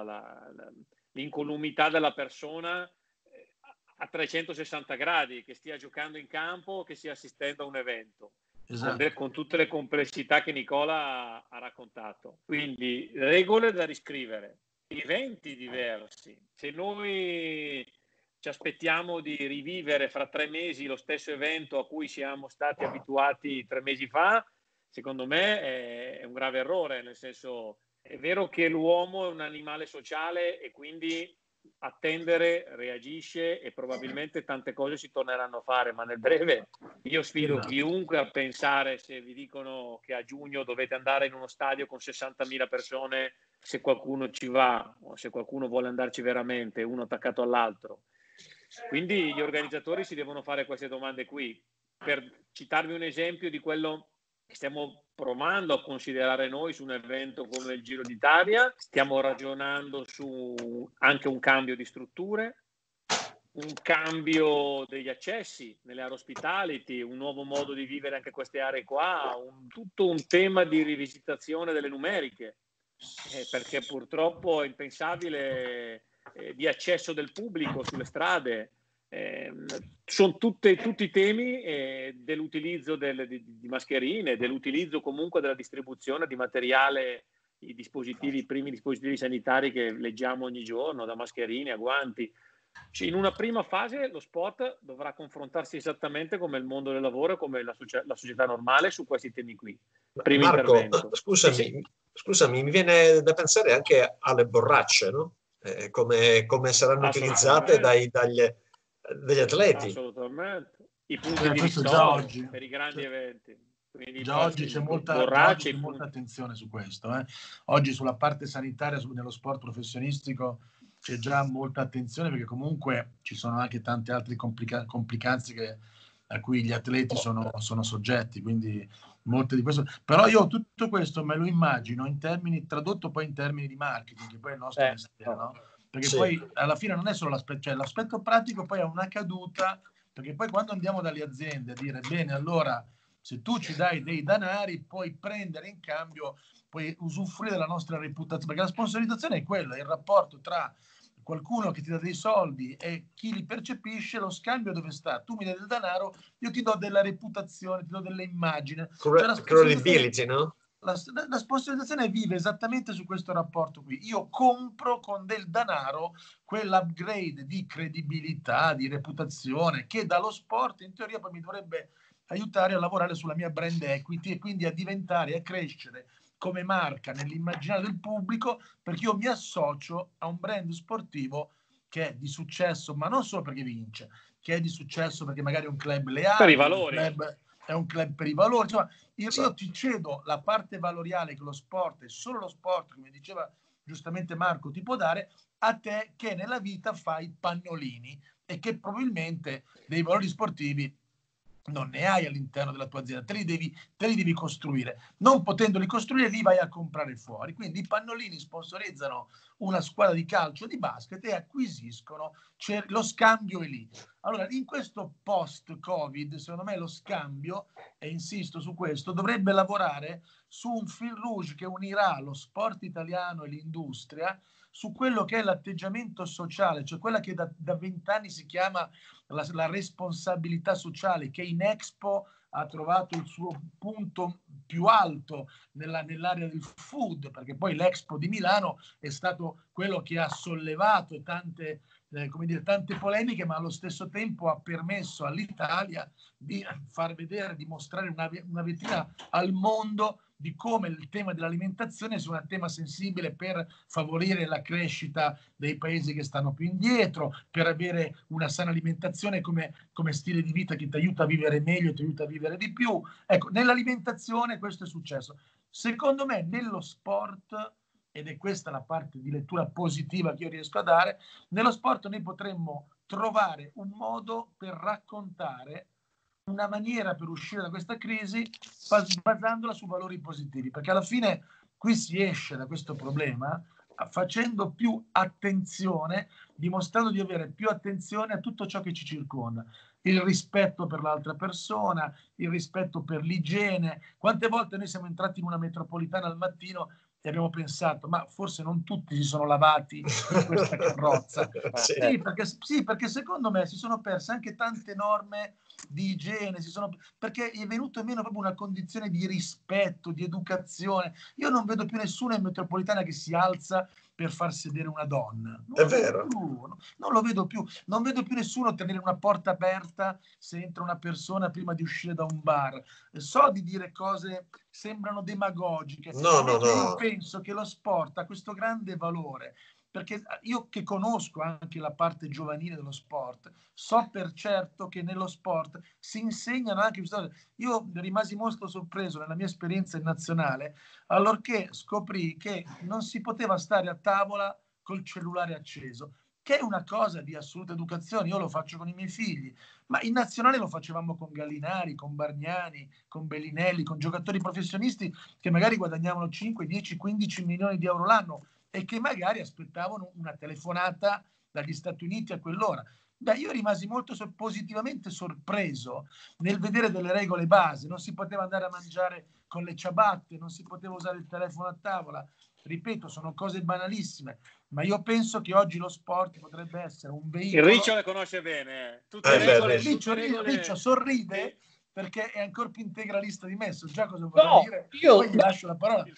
l'incolumità della persona a 360 gradi, che stia giocando in campo o che stia assistendo a un evento. Esatto. Con tutte le complessità che Nicola ha raccontato. Quindi regole da riscrivere, eventi diversi. Se noi ci aspettiamo di rivivere fra 3 mesi lo stesso evento a cui siamo stati abituati 3 mesi fa, secondo me è un grave errore, nel senso, è vero che l'uomo è un animale sociale e quindi attendere, reagisce e probabilmente tante cose si torneranno a fare, ma nel breve io sfido chiunque a pensare, se vi dicono che a giugno dovete andare in uno stadio con 60.000 persone, se qualcuno ci va o se qualcuno vuole andarci veramente, uno attaccato all'altro. Quindi gli organizzatori si devono fare queste domande qui. Per citarvi un esempio di quello che stiamo provando a considerare noi su un evento come il Giro d'Italia, stiamo ragionando su anche un cambio di strutture, un cambio degli accessi nelle aree hospitality, un nuovo modo di vivere anche queste aree qua, tutto un tema di rivisitazione delle numeriche, perché purtroppo è impensabile di accesso del pubblico sulle strade. Sono tutti temi dell'utilizzo di mascherine, dell'utilizzo comunque della distribuzione di materiale, i primi dispositivi sanitari che leggiamo ogni giorno, da mascherine a guanti. In una prima fase lo sport dovrà confrontarsi esattamente come il mondo del lavoro e come la società normale su questi temi qui. Primo Marco, intervento. scusami, mi viene da pensare anche alle borracce, no? Come saranno utilizzate dagli atleti. Assolutamente. I punti di Questo ristoro già oggi, per i grandi eventi. Quindi già oggi c'è molta attenzione su questo. Oggi sulla parte sanitaria, nello sport professionistico, c'è già molta attenzione, perché comunque ci sono anche tante altre complicanze a cui gli atleti sono soggetti, quindi molte di questo. Però io tutto questo me lo immagino tradotto poi in termini di marketing, che poi è il nostro mestiere, no? Perché poi alla fine non è solo l'aspetto pratico, poi è una caduta, perché poi quando andiamo dalle aziende a dire bene, allora se tu ci dai dei denari puoi prendere in cambio, puoi usufruire della nostra reputazione, perché la sponsorizzazione è quella, è il rapporto tra qualcuno che ti dà dei soldi e chi li percepisce, lo scambio dove sta? Tu mi dai del denaro, io ti do della reputazione, ti do delle immagini. Credibility, no? La sponsorizzazione vive esattamente su questo rapporto qui. Io compro con del denaro quell'upgrade di credibilità, di reputazione che dallo sport in teoria poi mi dovrebbe aiutare a lavorare sulla mia brand equity e quindi a diventare, a crescere come marca nell'immaginario del pubblico, perché io mi associo a un brand sportivo che è di successo, ma non solo perché vince, che è di successo perché magari è un club leale, per i valori. È un club per i valori. Insomma, io ti cedo la parte valoriale che lo sport, è solo lo sport, come diceva giustamente Marco, ti può dare, a te che nella vita fai pannolini e che probabilmente dei valori sportivi non ne hai all'interno della tua azienda, te li devi costruire. Non potendoli costruire, li vai a comprare fuori. Quindi i pannolini sponsorizzano una squadra di calcio, di basket, e acquisiscono, lo scambio è lì. Allora, in questo post-Covid, secondo me lo scambio, e insisto su questo, dovrebbe lavorare su un fil rouge che unirà lo sport italiano e l'industria su quello che è l'atteggiamento sociale, cioè quella che da 20 anni si chiama la responsabilità sociale, che in Expo ha trovato il suo punto più alto nell'area del food, perché poi l'Expo di Milano è stato quello che ha sollevato tante polemiche, ma allo stesso tempo ha permesso all'Italia di far vedere, di mostrare una vetrina al mondo di come il tema dell'alimentazione sia un tema sensibile per favorire la crescita dei paesi che stanno più indietro, per avere una sana alimentazione come stile di vita che ti aiuta a vivere meglio, ti aiuta a vivere di più. Ecco, nell'alimentazione questo è successo. Secondo me nello sport, ed è questa la parte di lettura positiva che io riesco a dare, nello sport noi potremmo trovare un modo per raccontare una maniera per uscire da questa crisi basandola su valori positivi, perché alla fine qui si esce da questo problema facendo più attenzione, dimostrando di avere più attenzione a tutto ciò che ci circonda, il rispetto per l'altra persona, il rispetto per l'igiene. Quante volte noi siamo entrati in una metropolitana al mattino e abbiamo pensato, ma forse non tutti si sono lavati in questa carrozza. Sì, perché secondo me si sono perse anche tante norme di igiene, perché è venuto meno proprio una condizione di rispetto, di educazione. Io non vedo più nessuno in metropolitana che si alza per far sedere una donna. È vero. Non lo vedo più. Non vedo più nessuno tenere una porta aperta se entra una persona prima di uscire da un bar. So di dire cose sembrano demagogiche. No. Io penso che lo sport ha questo grande valore, perché io che conosco anche la parte giovanile dello sport, so per certo che nello sport si insegnano anche queste cose. Io rimasi molto sorpreso nella mia esperienza in nazionale, allorché scoprì che non si poteva stare a tavola col cellulare acceso, che è una cosa di assoluta educazione. Io lo faccio con i miei figli, ma in nazionale lo facevamo con Gallinari, con Bargnani, con Bellinelli, con giocatori professionisti che magari guadagnavano 5, 10, 15 milioni di euro l'anno e che magari aspettavano una telefonata dagli Stati Uniti a quell'ora. Beh, io rimasi molto positivamente sorpreso nel vedere delle regole base. Non si poteva andare a mangiare con le ciabatte, non si poteva usare il telefono a tavola. Ripeto, sono cose banalissime, ma io penso che oggi lo sport potrebbe essere un veicolo. Il Riccio le conosce bene. Tutte regole, Riccio sorride perché è ancora più integralista di me, so già cosa vorrei dire. Poi gli lascio la parola.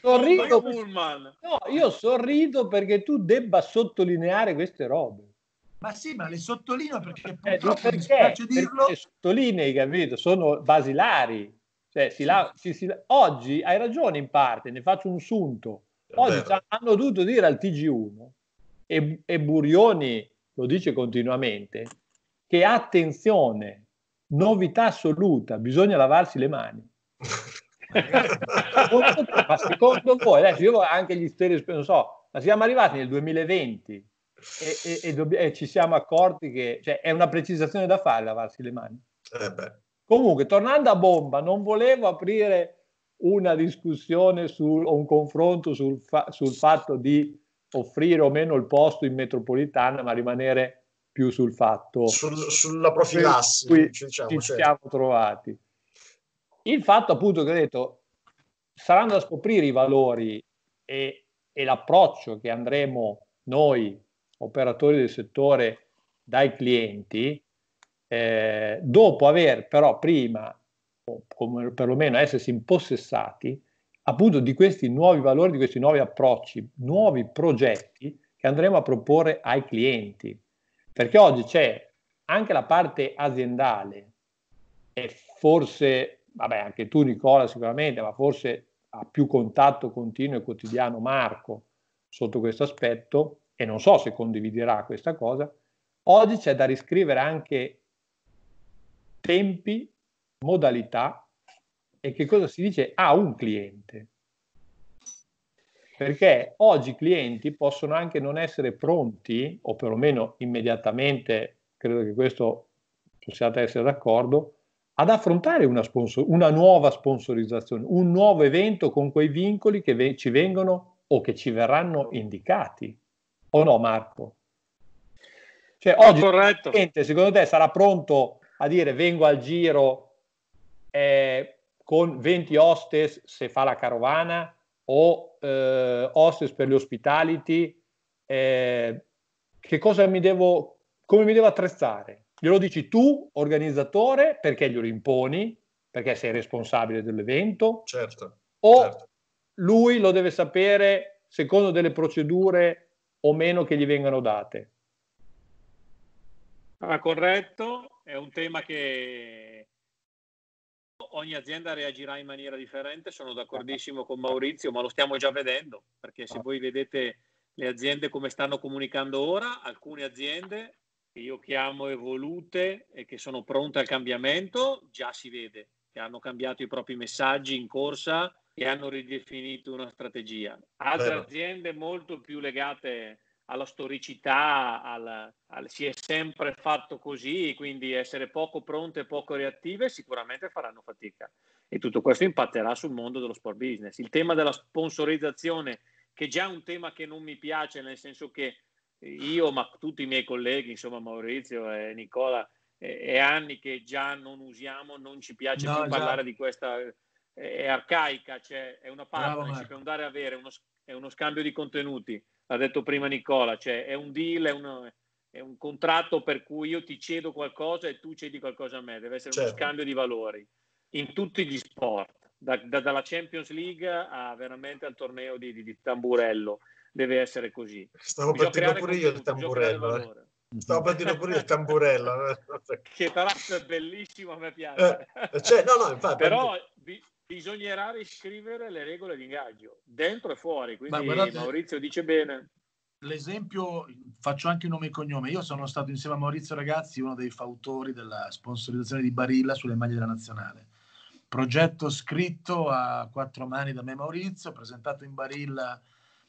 Io sorrido perché tu debba sottolineare queste robe. Ma sì, ma le sottolineo perché purtroppo mi spiace dirlo. Perché le sottolinei, capito? Sono basilari. Cioè, oggi hai ragione in parte, ne faccio un sunto. Oggi hanno dovuto dire al TG1 e Burioni lo dice continuamente che attenzione, novità assoluta, bisogna lavarsi le mani. Ma secondo voi, adesso io anche gli stereotipi, non so, ma siamo arrivati nel 2020 e ci siamo accorti che è una precisazione da fare lavarsi le mani. Comunque, tornando a bomba, non volevo aprire una discussione o un confronto sul fatto di offrire o meno il posto in metropolitana, ma rimanere più sul fatto sulla profilassi cui ci siamo trovati. Il fatto appunto che ho detto saranno da scoprire i valori e l'approccio che andremo noi operatori del settore dai clienti, dopo aver però prima, o come perlomeno essersi impossessati appunto di questi nuovi valori, di questi nuovi approcci, nuovi progetti che andremo a proporre ai clienti. Perché oggi c'è anche la parte aziendale e forse, anche tu Nicola sicuramente, ma forse ha più contatto continuo e quotidiano Marco sotto questo aspetto, e non so se condividerà questa cosa. Oggi c'è da riscrivere anche tempi, modalità e che cosa si dice a un cliente. Perché oggi i clienti possono anche non essere pronti, o perlomeno immediatamente, credo che questo possiate essere d'accordo, ad affrontare una nuova sponsorizzazione, un nuovo evento con quei vincoli che ci vengono o che ci verranno indicati. O no, Marco? Cioè, oggi corretto. Secondo te sarà pronto a dire vengo al Giro con 20 hostess se fa la carovana o hostess per le hospitality? Come mi devo attrezzare? Glielo dici tu, organizzatore, perché glielo imponi, perché sei responsabile dell'evento? Certo. O certo. lui lo deve sapere secondo delle procedure o meno che gli vengano date? Corretto, è un tema che ogni azienda reagirà in maniera differente, sono d'accordissimo con Maurizio, ma lo stiamo già vedendo, perché se voi vedete le aziende come stanno comunicando ora, alcune aziende che io chiamo evolute e che sono pronte al cambiamento, già si vede che hanno cambiato i propri messaggi in corsa e hanno ridefinito una strategia. Altre aziende molto più legate alla storicità, si è sempre fatto così, quindi essere poco pronte, poco reattive, sicuramente faranno fatica. E tutto questo impatterà sul mondo dello sport business. Il tema della sponsorizzazione, che è già un tema che non mi piace, nel senso che io, ma tutti i miei colleghi, insomma Maurizio e Nicola, è anni che già non usiamo, non ci piace più parlare di questa, è arcaica, cioè è una partnership, è un dare avere, è uno scambio di contenuti. L'ha detto prima Nicola, cioè è un deal, è un contratto per cui io ti cedo qualcosa e tu cedi qualcosa a me, deve essere uno scambio di valori in tutti gli sport, dalla Champions League a veramente al torneo di tamburello, deve essere così. Stavo partendo pure io il tamburello. Stavo partendo pure il tamburello. Che tra l'altro è bellissimo, a me piace. Infatti, però bisognerà riscrivere le regole di ingaggio dentro e fuori, quindi Maurizio dice bene. L'esempio, faccio anche nome e cognome, io sono stato insieme a Maurizio Ragazzi uno dei fautori della sponsorizzazione di Barilla sulle maglie della nazionale, progetto scritto a 4 mani da me Maurizio, presentato in Barilla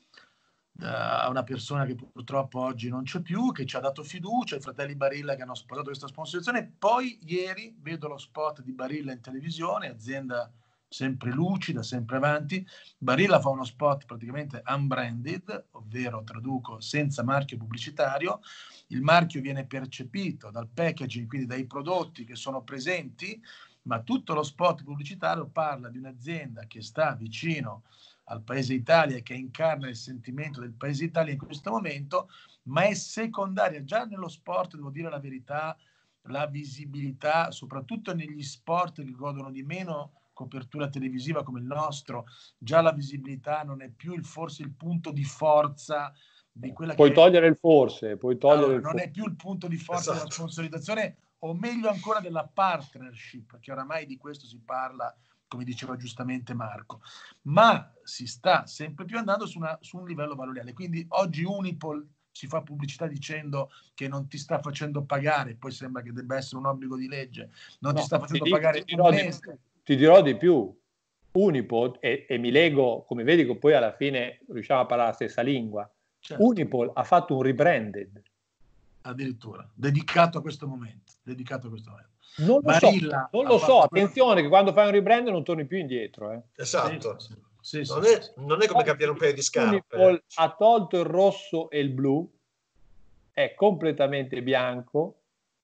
a una persona che purtroppo oggi non c'è più, che ci ha dato fiducia, i fratelli Barilla che hanno sposato questa sponsorizzazione. Poi ieri vedo lo spot di Barilla in televisione, azienda sempre lucida, sempre avanti. Barilla fa uno spot praticamente unbranded, ovvero traduco senza marchio pubblicitario. Il marchio viene percepito dal packaging, quindi dai prodotti che sono presenti, ma tutto lo spot pubblicitario parla di un'azienda che sta vicino al Paese Italia e che incarna il sentimento del Paese Italia in questo momento, ma è secondaria. Già nello sport, devo dire la verità, la visibilità, soprattutto negli sport che godono di meno copertura televisiva come il nostro, già la visibilità non è più forse il punto di forza di quella puoi togliere il forse, non è più il punto di forza della sponsorizzazione, o meglio ancora della partnership, che oramai di questo si parla, come diceva giustamente Marco, ma si sta sempre più andando su un livello valoriale. Quindi oggi Unipol si fa pubblicità dicendo che non ti sta facendo pagare, poi sembra che debba essere un obbligo di legge, ti sta facendo pagare un mese. Ti dirò di più, Unipol, e mi lego, come vedi che poi alla fine riusciamo a parlare la stessa lingua, certo. Unipol ha fatto un rebranded. Addirittura, dedicato a questo momento. Non lo so, attenzione che quando fai un rebrand non torni più indietro. Esatto. Non è come cambiare un paio di scarpe. Unipol ha tolto il rosso e il blu, è completamente bianco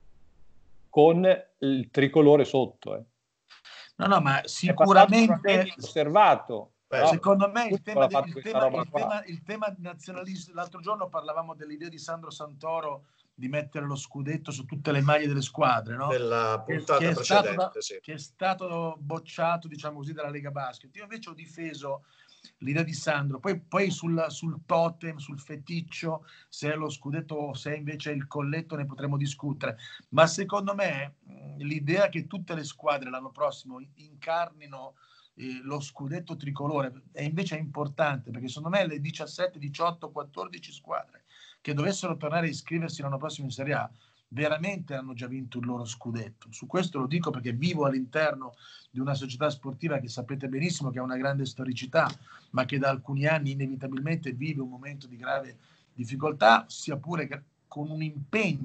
con il tricolore sotto. No, ma sicuramente osservato. Secondo me il tema nazionalista, l'altro giorno parlavamo dell'idea di Sandro Santoro di mettere lo scudetto su tutte le maglie delle squadre, no? Della puntata precedente, che è stato bocciato, diciamo così, dalla Lega Basket. Io invece ho difeso l'idea di Sandro, poi sul totem, sul feticcio, se è lo scudetto o se invece è il colletto, ne potremo discutere, ma secondo me l'idea che tutte le squadre l'anno prossimo incarnino lo scudetto tricolore è invece importante, perché secondo me le 17, 18, 14 squadre che dovessero tornare a iscriversi l'anno prossimo in Serie A veramente hanno già vinto il loro scudetto. Su questo lo dico perché vivo all'interno di una società sportiva che sapete benissimo che ha una grande storicità, ma che da alcuni anni inevitabilmente vive un momento di grave difficoltà, sia pure con un impegno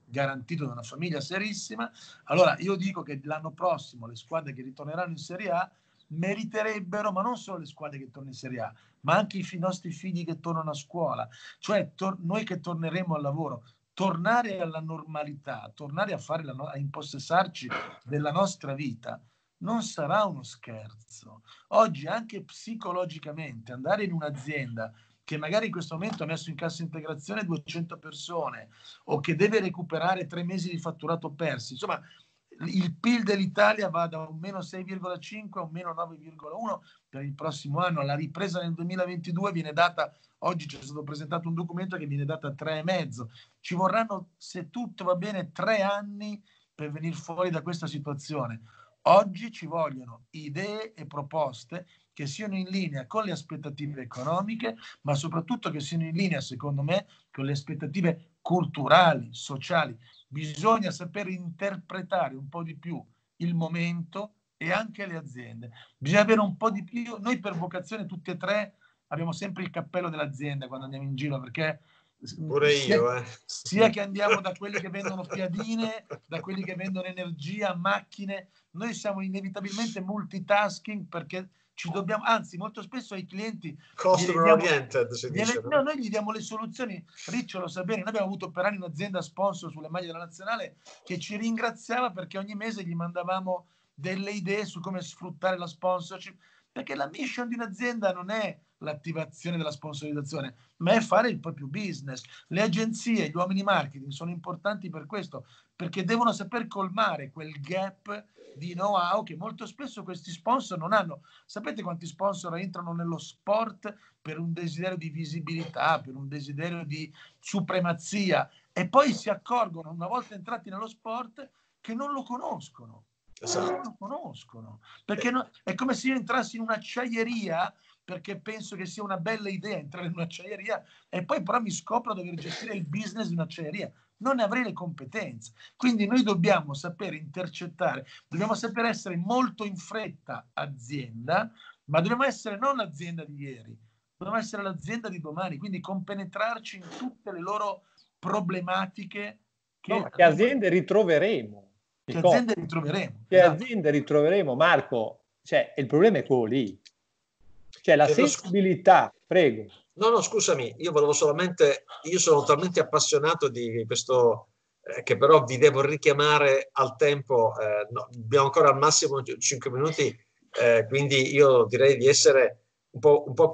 garantito da una famiglia serissima. Allora io dico che l'anno prossimo le squadre che ritorneranno in Serie A meriterebbero, ma non solo le squadre che tornano in Serie A, ma anche i nostri figli che tornano a scuola, cioè noi che torneremo al lavoro, tornare alla normalità, tornare a fare a impossessarci della nostra vita, non sarà uno scherzo. Oggi anche psicologicamente andare in un'azienda che magari in questo momento ha messo in cassa integrazione 200 persone o che deve recuperare 3 mesi di fatturato persi, insomma il PIL dell'Italia va da un meno 6,5 a un meno 9,1 per il prossimo anno. La ripresa nel 2022 viene data, oggi c'è stato presentato un documento che viene data a 3,5. Ci vorranno, se tutto va bene, 3 anni per venire fuori da questa situazione. Oggi ci vogliono idee e proposte che siano in linea con le aspettative economiche, ma soprattutto che siano in linea, secondo me, con le aspettative culturali, sociali. Bisogna saper interpretare un po' di più il momento e anche le aziende. Bisogna avere un po' di più. Noi per vocazione tutti e tre abbiamo sempre il cappello dell'azienda quando andiamo in giro, perché pure io, sia che andiamo da quelli che vendono piadine, da quelli che vendono energia, macchine, noi siamo inevitabilmente multitasking perché ci dobbiamo, anzi molto spesso ai clienti customer oriented si dice, no, noi gli diamo le soluzioni. Riccio lo sa bene, noi abbiamo avuto per anni un'azienda sponsor sulle maglie della nazionale che ci ringraziava perché ogni mese gli mandavamo delle idee su come sfruttare la sponsorship, perché la mission di un'azienda non è l'attivazione della sponsorizzazione, ma è fare il proprio business. Le agenzie, gli uomini marketing sono importanti per questo, perché devono saper colmare quel gap di know-how che molto spesso questi sponsor non hanno. Sapete quanti sponsor entrano nello sport per un desiderio di visibilità, per un desiderio di supremazia e poi si accorgono una volta entrati nello sport che non lo conoscono. Esatto. Non lo conoscono, perché è come se io entrassi in un'acciaieria perché penso che sia una bella idea entrare in un'acciaieria e poi però mi scopro a dover gestire il business di un'acciaieria. Non ne avrei le competenze. Quindi noi dobbiamo saper intercettare, dobbiamo saper essere molto in fretta azienda, ma dobbiamo essere non l'azienda di ieri, dobbiamo essere l'azienda di domani, quindi compenetrarci in tutte le loro problematiche che aziende ritroveremo. Che aziende ritroveremo. Che aziende ritroveremo, Marco? Cioè, il problema è quello lì. Cioè, la sensibilità, prego. No, scusami, io volevo solamente, io sono talmente appassionato di questo, che però vi devo richiamare al tempo, no, abbiamo ancora al massimo 5 minuti, quindi io direi di essere un po'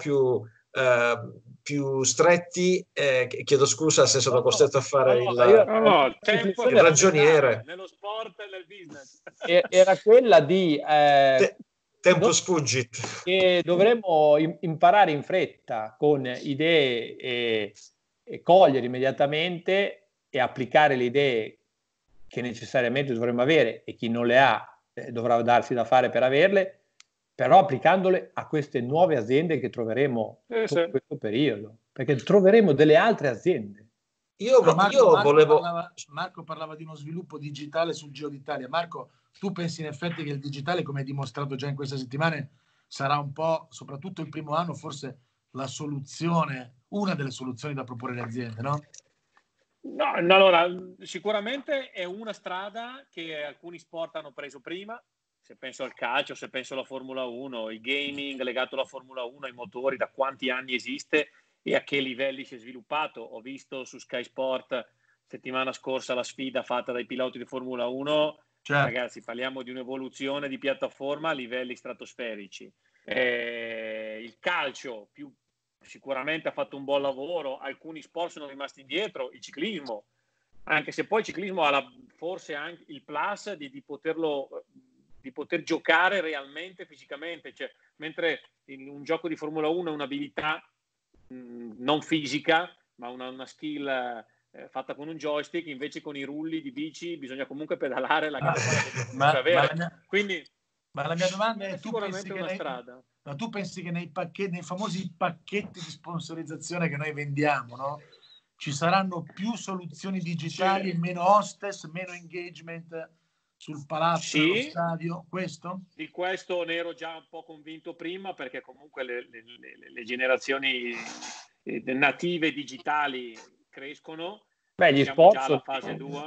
più stretti, chiedo scusa se sono costretto a fare il ragioniere. Nello sport e nel business. Era quella di... Tempo sfuggit. Che dovremmo imparare in fretta con idee e cogliere immediatamente e applicare le idee che necessariamente dovremmo avere e chi non le ha dovrà darsi da fare per averle, però applicandole a queste nuove aziende che troveremo in questo periodo, perché troveremo delle altre aziende. Marco parlava di uno sviluppo digitale sul Giro d'Italia. Marco, tu pensi in effetti che il digitale, come hai dimostrato già in queste settimane, sarà un po', soprattutto il primo anno, forse la soluzione, una delle soluzioni da proporre alle aziende, no? No, allora, sicuramente è una strada che alcuni sport hanno preso prima. Se penso al calcio, se penso alla Formula 1, il gaming legato alla Formula 1, ai motori, da quanti anni esiste e a che livelli si è sviluppato. Ho visto su Sky Sport settimana scorsa la sfida fatta dai piloti di Formula 1. Certo. Ragazzi, parliamo di un'evoluzione di piattaforma a livelli stratosferici. Il calcio sicuramente ha fatto un buon lavoro, alcuni sport sono rimasti indietro, il ciclismo, anche se poi il ciclismo ha forse anche il plus di poter giocare realmente fisicamente, cioè, mentre in un gioco di Formula 1 è un'abilità non fisica, ma una skill fatta con un joystick, invece con i rulli di bici bisogna comunque pedalare la gara. Quindi ma la mia domanda è: tu pensi che nei famosi pacchetti di sponsorizzazione che noi vendiamo, no? Ci saranno più soluzioni digitali, sì, meno hostess, meno engagement sul palazzo, nello stadio? Di questo ne ero già un po' convinto prima, perché comunque le generazioni native digitali crescono. Beh, gli sponsor, già alla fase 2.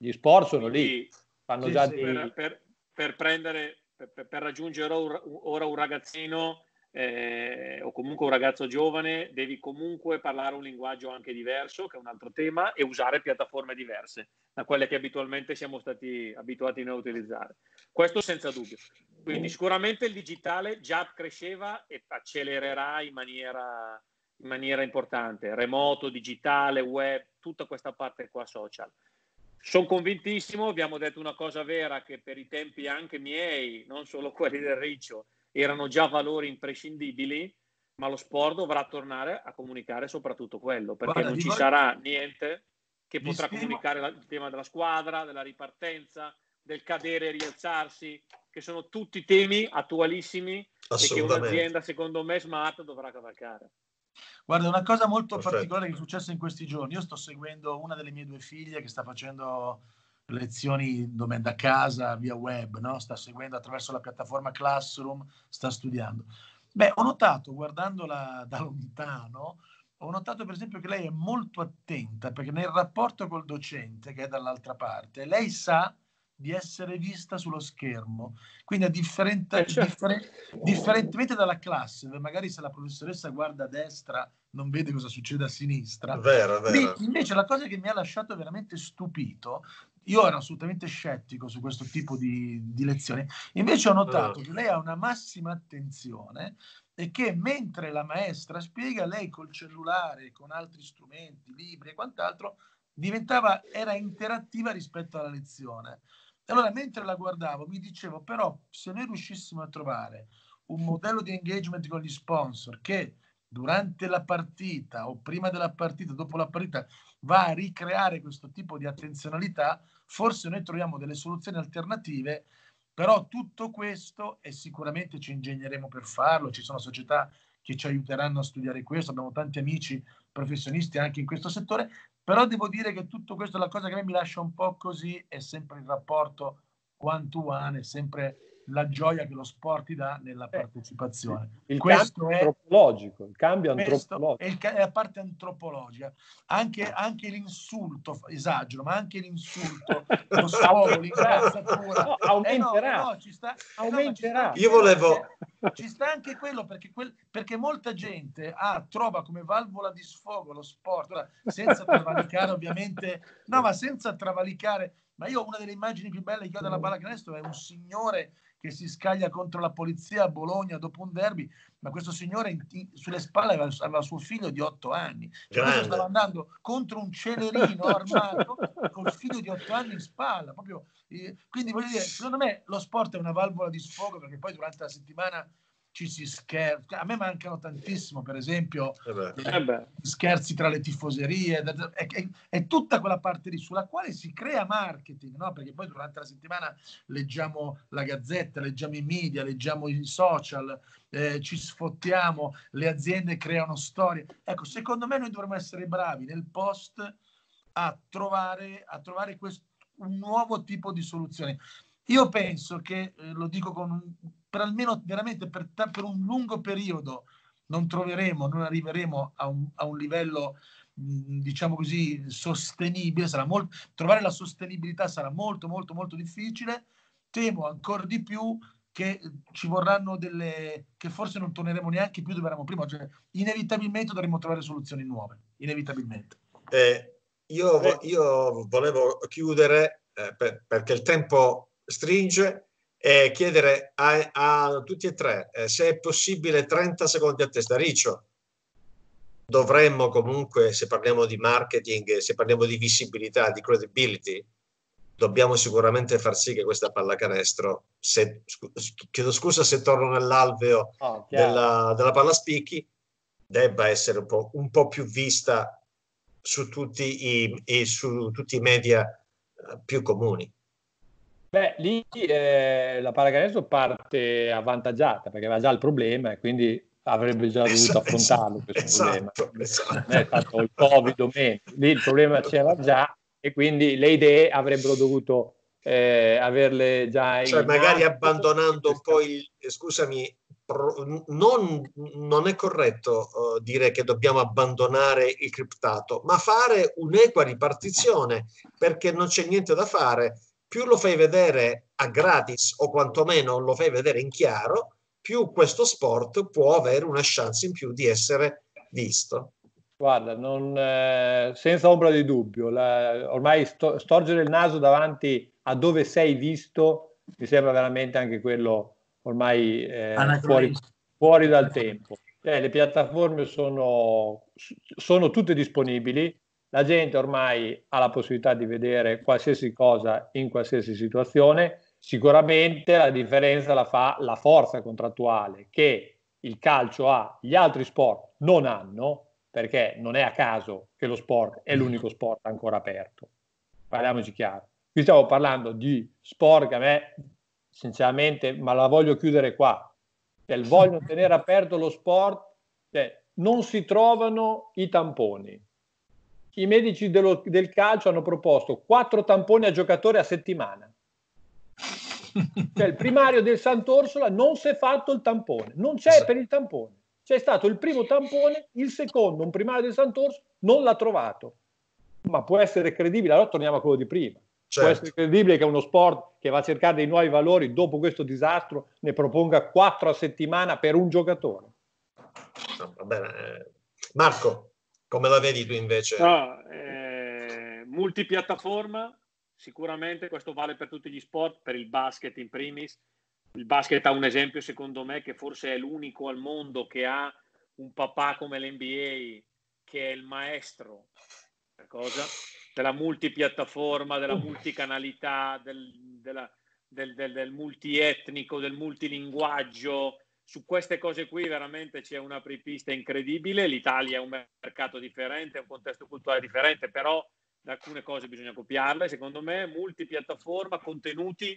Gli sport sono lì, fanno già per raggiungere ora un ragazzino o comunque un ragazzo giovane, devi comunque parlare un linguaggio anche diverso, che è un altro tema, e usare piattaforme diverse da quelle che abitualmente siamo stati abituati noi a utilizzare. Questo senza dubbio. Quindi sicuramente il digitale già cresceva e accelererà in maniera importante. Remoto, digitale, web, tutta questa parte qua social. Sono convintissimo, abbiamo detto una cosa vera, che per i tempi anche miei, non solo quelli del Riccio, erano già valori imprescindibili, ma lo sport dovrà tornare a comunicare soprattutto quello, perché non ci sarà niente che potrà comunicare il tema della squadra, della ripartenza, del cadere e rialzarsi, che sono tutti temi attualissimi e che un'azienda, secondo me, smart dovrà cavalcare. Guarda, una cosa molto particolare che è successa in questi giorni. Io sto seguendo una delle mie 2 figlie che sta facendo lezioni da casa via web, no? Sta seguendo attraverso la piattaforma Classroom, sta studiando. Beh, ho notato, guardandola da lontano, ho notato per esempio che lei è molto attenta, perché nel rapporto col docente, che è dall'altra parte, lei sa di essere vista sullo schermo. Quindi differentemente dalla classe, dove magari se la professoressa guarda a destra non vede cosa succede a sinistra. Vero. Invece la cosa che mi ha lasciato veramente stupito, io ero assolutamente scettico su questo tipo di lezioni, invece ho notato che lei ha una massima attenzione e che mentre la maestra spiega, lei col cellulare, con altri strumenti, libri e quant'altro, era interattiva rispetto alla lezione. Allora, mentre la guardavo, mi dicevo, però, se noi riuscissimo a trovare un modello di engagement con gli sponsor che durante la partita o prima della partita, dopo la partita, va a ricreare questo tipo di attenzionalità, forse noi troviamo delle soluzioni alternative, però tutto questo, e sicuramente ci ingegneremo per farlo, ci sono società che ci aiuteranno a studiare questo, abbiamo tanti amici professionisti anche in questo settore, però devo dire che tutto questo, la cosa che a me mi lascia un po' così, è sempre il rapporto one to one, è sempre la gioia che lo sport ti dà nella partecipazione. Il cambio antropologico, è la parte antropologica. Anche l'insulto, esagero, ma anche l'insulto, lo sfogo, l'incazzatura, no, aumenterà. Aumenterà. Ci sta anche quello, perché molta gente trova come valvola di sfogo lo sport. Ora, senza travalicare ovviamente, ma io una delle immagini più belle che ho della pallacanestro è un signore che si scaglia contro la polizia a Bologna dopo un derby, ma questo signore sulle spalle aveva suo figlio di 8 anni. Questo stava andando contro un celerino armato col figlio di 8 anni in spalla. Proprio, quindi voglio dire, secondo me lo sport è una valvola di sfogo, perché poi durante la settimana ci si scherza. A me mancano tantissimo, per esempio, scherzi tra le tifoserie, è tutta quella parte lì sulla quale si crea marketing, no? Perché poi durante la settimana leggiamo la Gazzetta, leggiamo i media, leggiamo i social, ci sfottiamo, le aziende creano storie. Ecco, secondo me noi dovremmo essere bravi nel post a trovare un nuovo tipo di soluzione. Io penso che, lo dico per almeno veramente per un lungo periodo non arriveremo a un livello, diciamo così, sostenibile. Trovare la sostenibilità sarà molto, molto, molto difficile. Temo ancora di più che ci vorranno che forse non torneremo neanche più dove eravamo prima. Cioè, inevitabilmente dovremo trovare soluzioni nuove, inevitabilmente. Io volevo chiudere perché il tempo stringe, e chiedere a tutti e tre se è possibile 30 secondi a testa. Riccio, dovremmo comunque, se parliamo di marketing, se parliamo di visibilità, di credibility, dobbiamo sicuramente far sì che questa pallacanestro, chiedo scusa se torno nell'alveo della pallaspicchi, debba essere un po' più vista su tutti i media più comuni. Beh, lì la pallacanestro parte avvantaggiata perché aveva già il problema e quindi avrebbe già dovuto affrontarlo questo problema. Non è stato il Covid o meno, lì il problema c'era già e quindi le idee avrebbero dovuto averle già. Cioè magari abbandonando un po' scusami, non è corretto dire che dobbiamo abbandonare il criptato, ma fare un'equa ripartizione, perché non c'è niente da fare. Più lo fai vedere a gratis o quantomeno lo fai vedere in chiaro, più questo sport può avere una chance in più di essere visto. Guarda, senza ombra di dubbio, ormai storgere il naso davanti a dove sei visto mi sembra veramente anche quello ormai fuori dal tempo. Le piattaforme sono tutte disponibili, la gente ormai ha la possibilità di vedere qualsiasi cosa in qualsiasi situazione. Sicuramente la differenza la fa la forza contrattuale che il calcio ha, gli altri sport non hanno, perché non è a caso che lo sport è l'unico sport ancora aperto. Parliamoci chiaro. Qui stiamo parlando di sport che a me, sinceramente, ma la voglio chiudere qua. Vogliono tenere aperto lo sport, non si trovano i tamponi. I medici del calcio hanno proposto 4 tamponi a giocatore a settimana. Il primario del Sant'Orsola non si è fatto il tampone, non c'è per il tampone. C'è stato il primo tampone, il secondo, un primario del Sant'Orsola, non l'ha trovato. Ma può essere credibile? Allora torniamo a quello di prima. Certo. Può essere credibile che uno sport che va a cercare dei nuovi valori dopo questo disastro ne proponga 4 a settimana per un giocatore? Va bene. Marco, come la vedi tu invece? Multipiattaforma, sicuramente questo vale per tutti gli sport, per il basket in primis. Il basket ha un esempio, secondo me, che forse è l'unico al mondo che ha un papà come l'NBA, che è il maestro della multipiattaforma, della multicanalità, del multietnico, del multilinguaggio. Su queste cose qui veramente c'è una apripista incredibile. L'Italia è un mercato differente, è un contesto culturale differente, però da alcune cose bisogna copiarle. Secondo me multipiattaforma, contenuti,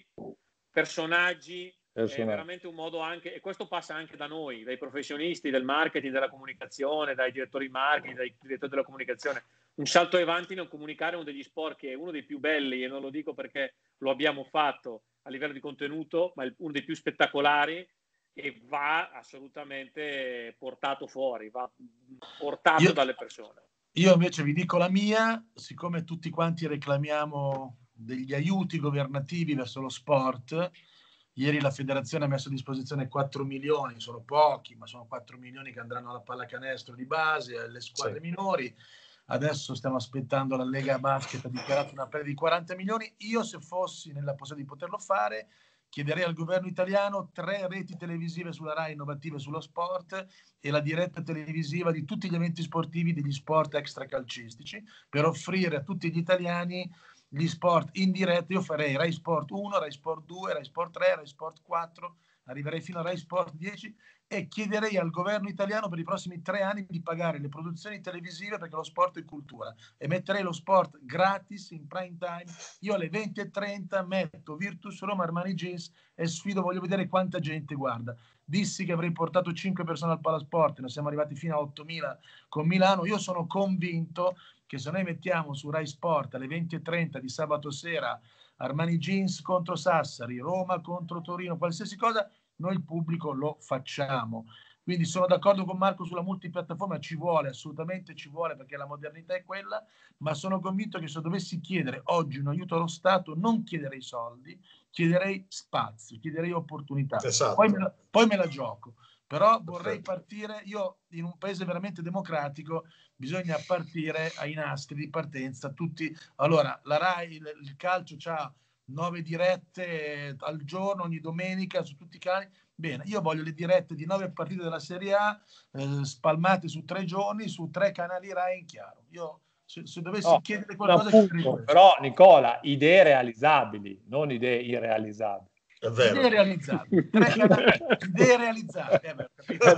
personaggi, è veramente un modo anche, e questo passa anche da noi, dai professionisti del marketing, della comunicazione, dai direttori marketing, dai direttori della comunicazione. Un salto avanti nel comunicare uno degli sport che è uno dei più belli, e non lo dico perché lo abbiamo fatto a livello di contenuto, ma è uno dei più spettacolari, e va assolutamente portato fuori, va portato dalle persone. Io invece vi dico la mia, siccome tutti quanti reclamiamo degli aiuti governativi verso lo sport, ieri la federazione ha messo a disposizione 4 milioni, sono pochi, ma sono 4 milioni che andranno alla pallacanestro di base, alle squadre minori. Adesso stiamo aspettando, la Lega Basket ha dichiarato una perdita di 40 milioni. Io, se fossi nella possibilità di poterlo fare, chiederei al governo italiano 3 reti televisive sulla Rai innovative sullo sport e la diretta televisiva di tutti gli eventi sportivi degli sport extracalcistici, per offrire a tutti gli italiani gli sport in diretta. Io farei Rai Sport 1, Rai Sport 2, Rai Sport 3, Rai Sport 4, arriverei fino a Rai Sport 10 e chiederei al governo italiano per i prossimi 3 anni di pagare le produzioni televisive, perché lo sport è cultura, e metterei lo sport gratis in prime time. Io alle 20:30 metto Virtus Roma Armani Jeans e sfido, voglio vedere quanta gente guarda. Dissi che avrei portato 5 persone al Palasport, ne siamo arrivati fino a 8.000 con Milano. Io sono convinto che se noi mettiamo su Rai Sport alle 20:30 di sabato sera Armani Jeans contro Sassari, Roma contro Torino, qualsiasi cosa, noi il pubblico lo facciamo. Quindi sono d'accordo con Marco sulla multipiattaforma, ci vuole, assolutamente ci vuole, perché la modernità è quella, ma sono convinto che se dovessi chiedere oggi un aiuto allo Stato non chiederei soldi, chiederei spazio, chiederei opportunità. Esatto. Poi me la gioco. Però vorrei partire, io in un paese veramente democratico bisogna partire ai nastri di partenza tutti. Allora, la Rai, il calcio c'ha 9 dirette al giorno, ogni domenica su tutti i canali. Bene, io voglio le dirette di 9 partite della Serie A spalmate su 3 giorni, su 3 canali Rai in chiaro. Io se dovessi chiedere qualcosa... Appunto, però Nicola, idee realizzabili, non idee irrealizzabili. È vero. Idee realizzabili, 3 canali, idee realizzabili.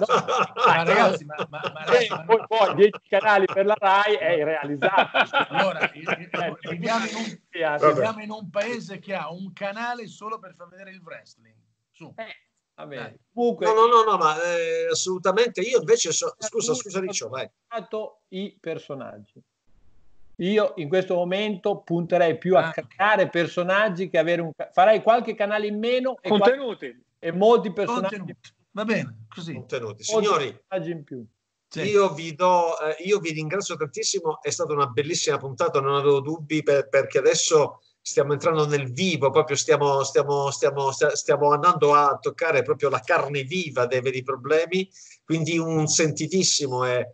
Ma ragazzi, poi 10 canali per la Rai è irrealizzabile. Allora, viviamo in un paese che ha un canale solo per far vedere il wrestling. Su. Comunque, no, ma assolutamente. Io invece scusa Riccio, vai. I personaggi. Io in questo momento punterei più a creare personaggi che avere farei qualche canale in meno contenuti e molti personaggi. Va bene, così. Contenuti. Signori, in più. sì. Io vi ringrazio tantissimo, è stata una bellissima puntata, non avevo dubbi perché adesso stiamo entrando nel vivo, proprio stiamo andando a toccare proprio la carne viva dei veri problemi, quindi un sentitissimo e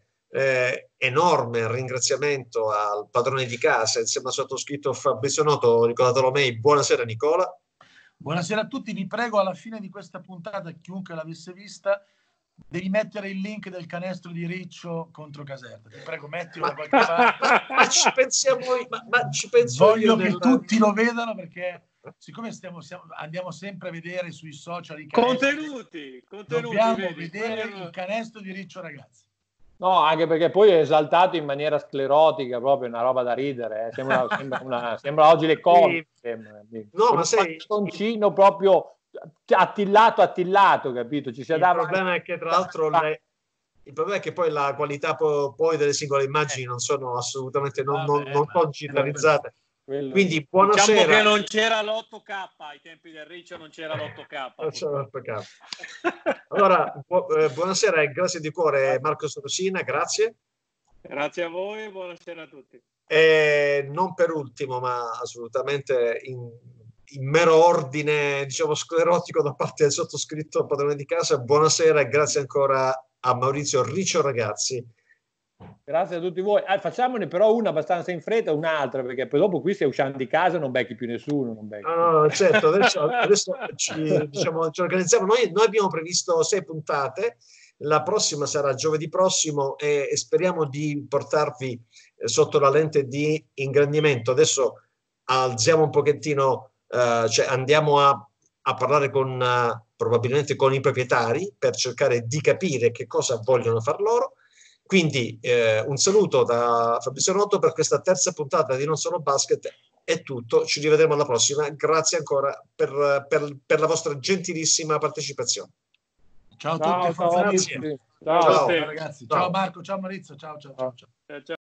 enorme ringraziamento al padrone di casa, insieme al sottoscritto Fabrizio Noto, Nicola Tolomei. Buonasera Nicola. Buonasera a tutti, vi prego alla fine di questa puntata, chiunque l'avesse vista, devi mettere il link del canestro di Riccio contro Caserta. Ti prego, mettilo da qualche parte. Ma ci pensiamo, ma ci penso Voglio io che tutti lo vedano, perché siccome andiamo sempre a vedere sui social i contenuti, dobbiamo vedi, vedere il canestro di Riccio, ragazzi. No, anche perché poi è esaltato in maniera sclerotica, proprio una roba da ridere. Sembra oggi le cose. No, con ma un sei... pantaloncino proprio attillato, capito? Ci si Il problema è che tra l'altro il problema è che poi la qualità poi delle singole immagini non sono assolutamente non digitalizzate. Quindi buonasera. Diciamo che non c'era l'8K ai tempi del Riccio, non c'era l'8K. Allora, buonasera e grazie di cuore Marco Sorosina, grazie. Grazie a voi e buonasera a tutti. E non per ultimo, ma assolutamente in mero ordine, diciamo, sclerotico da parte del sottoscritto padrone di casa, buonasera e grazie ancora a Maurizio Riccio Ragazzi. Grazie a tutti voi. Facciamone però una abbastanza in fretta e un'altra, perché poi dopo qui stai uscendo di casa non becchi più nessuno. No, certo, adesso ci organizziamo. Noi abbiamo previsto 6 puntate, la prossima sarà giovedì prossimo e speriamo di portarvi sotto la lente di ingrandimento. Adesso alziamo un pochettino, cioè andiamo a parlare probabilmente con i proprietari per cercare di capire che cosa vogliono far loro. Quindi un saluto da Fabrizio Noto per questa terza puntata di Non Solo Basket. È tutto, ci rivedremo alla prossima. Grazie ancora per la vostra gentilissima partecipazione. Ciao a tutti, ciao, grazie. ciao. Ciao ragazzi, ciao Marco, ciao Maurizio, ciao.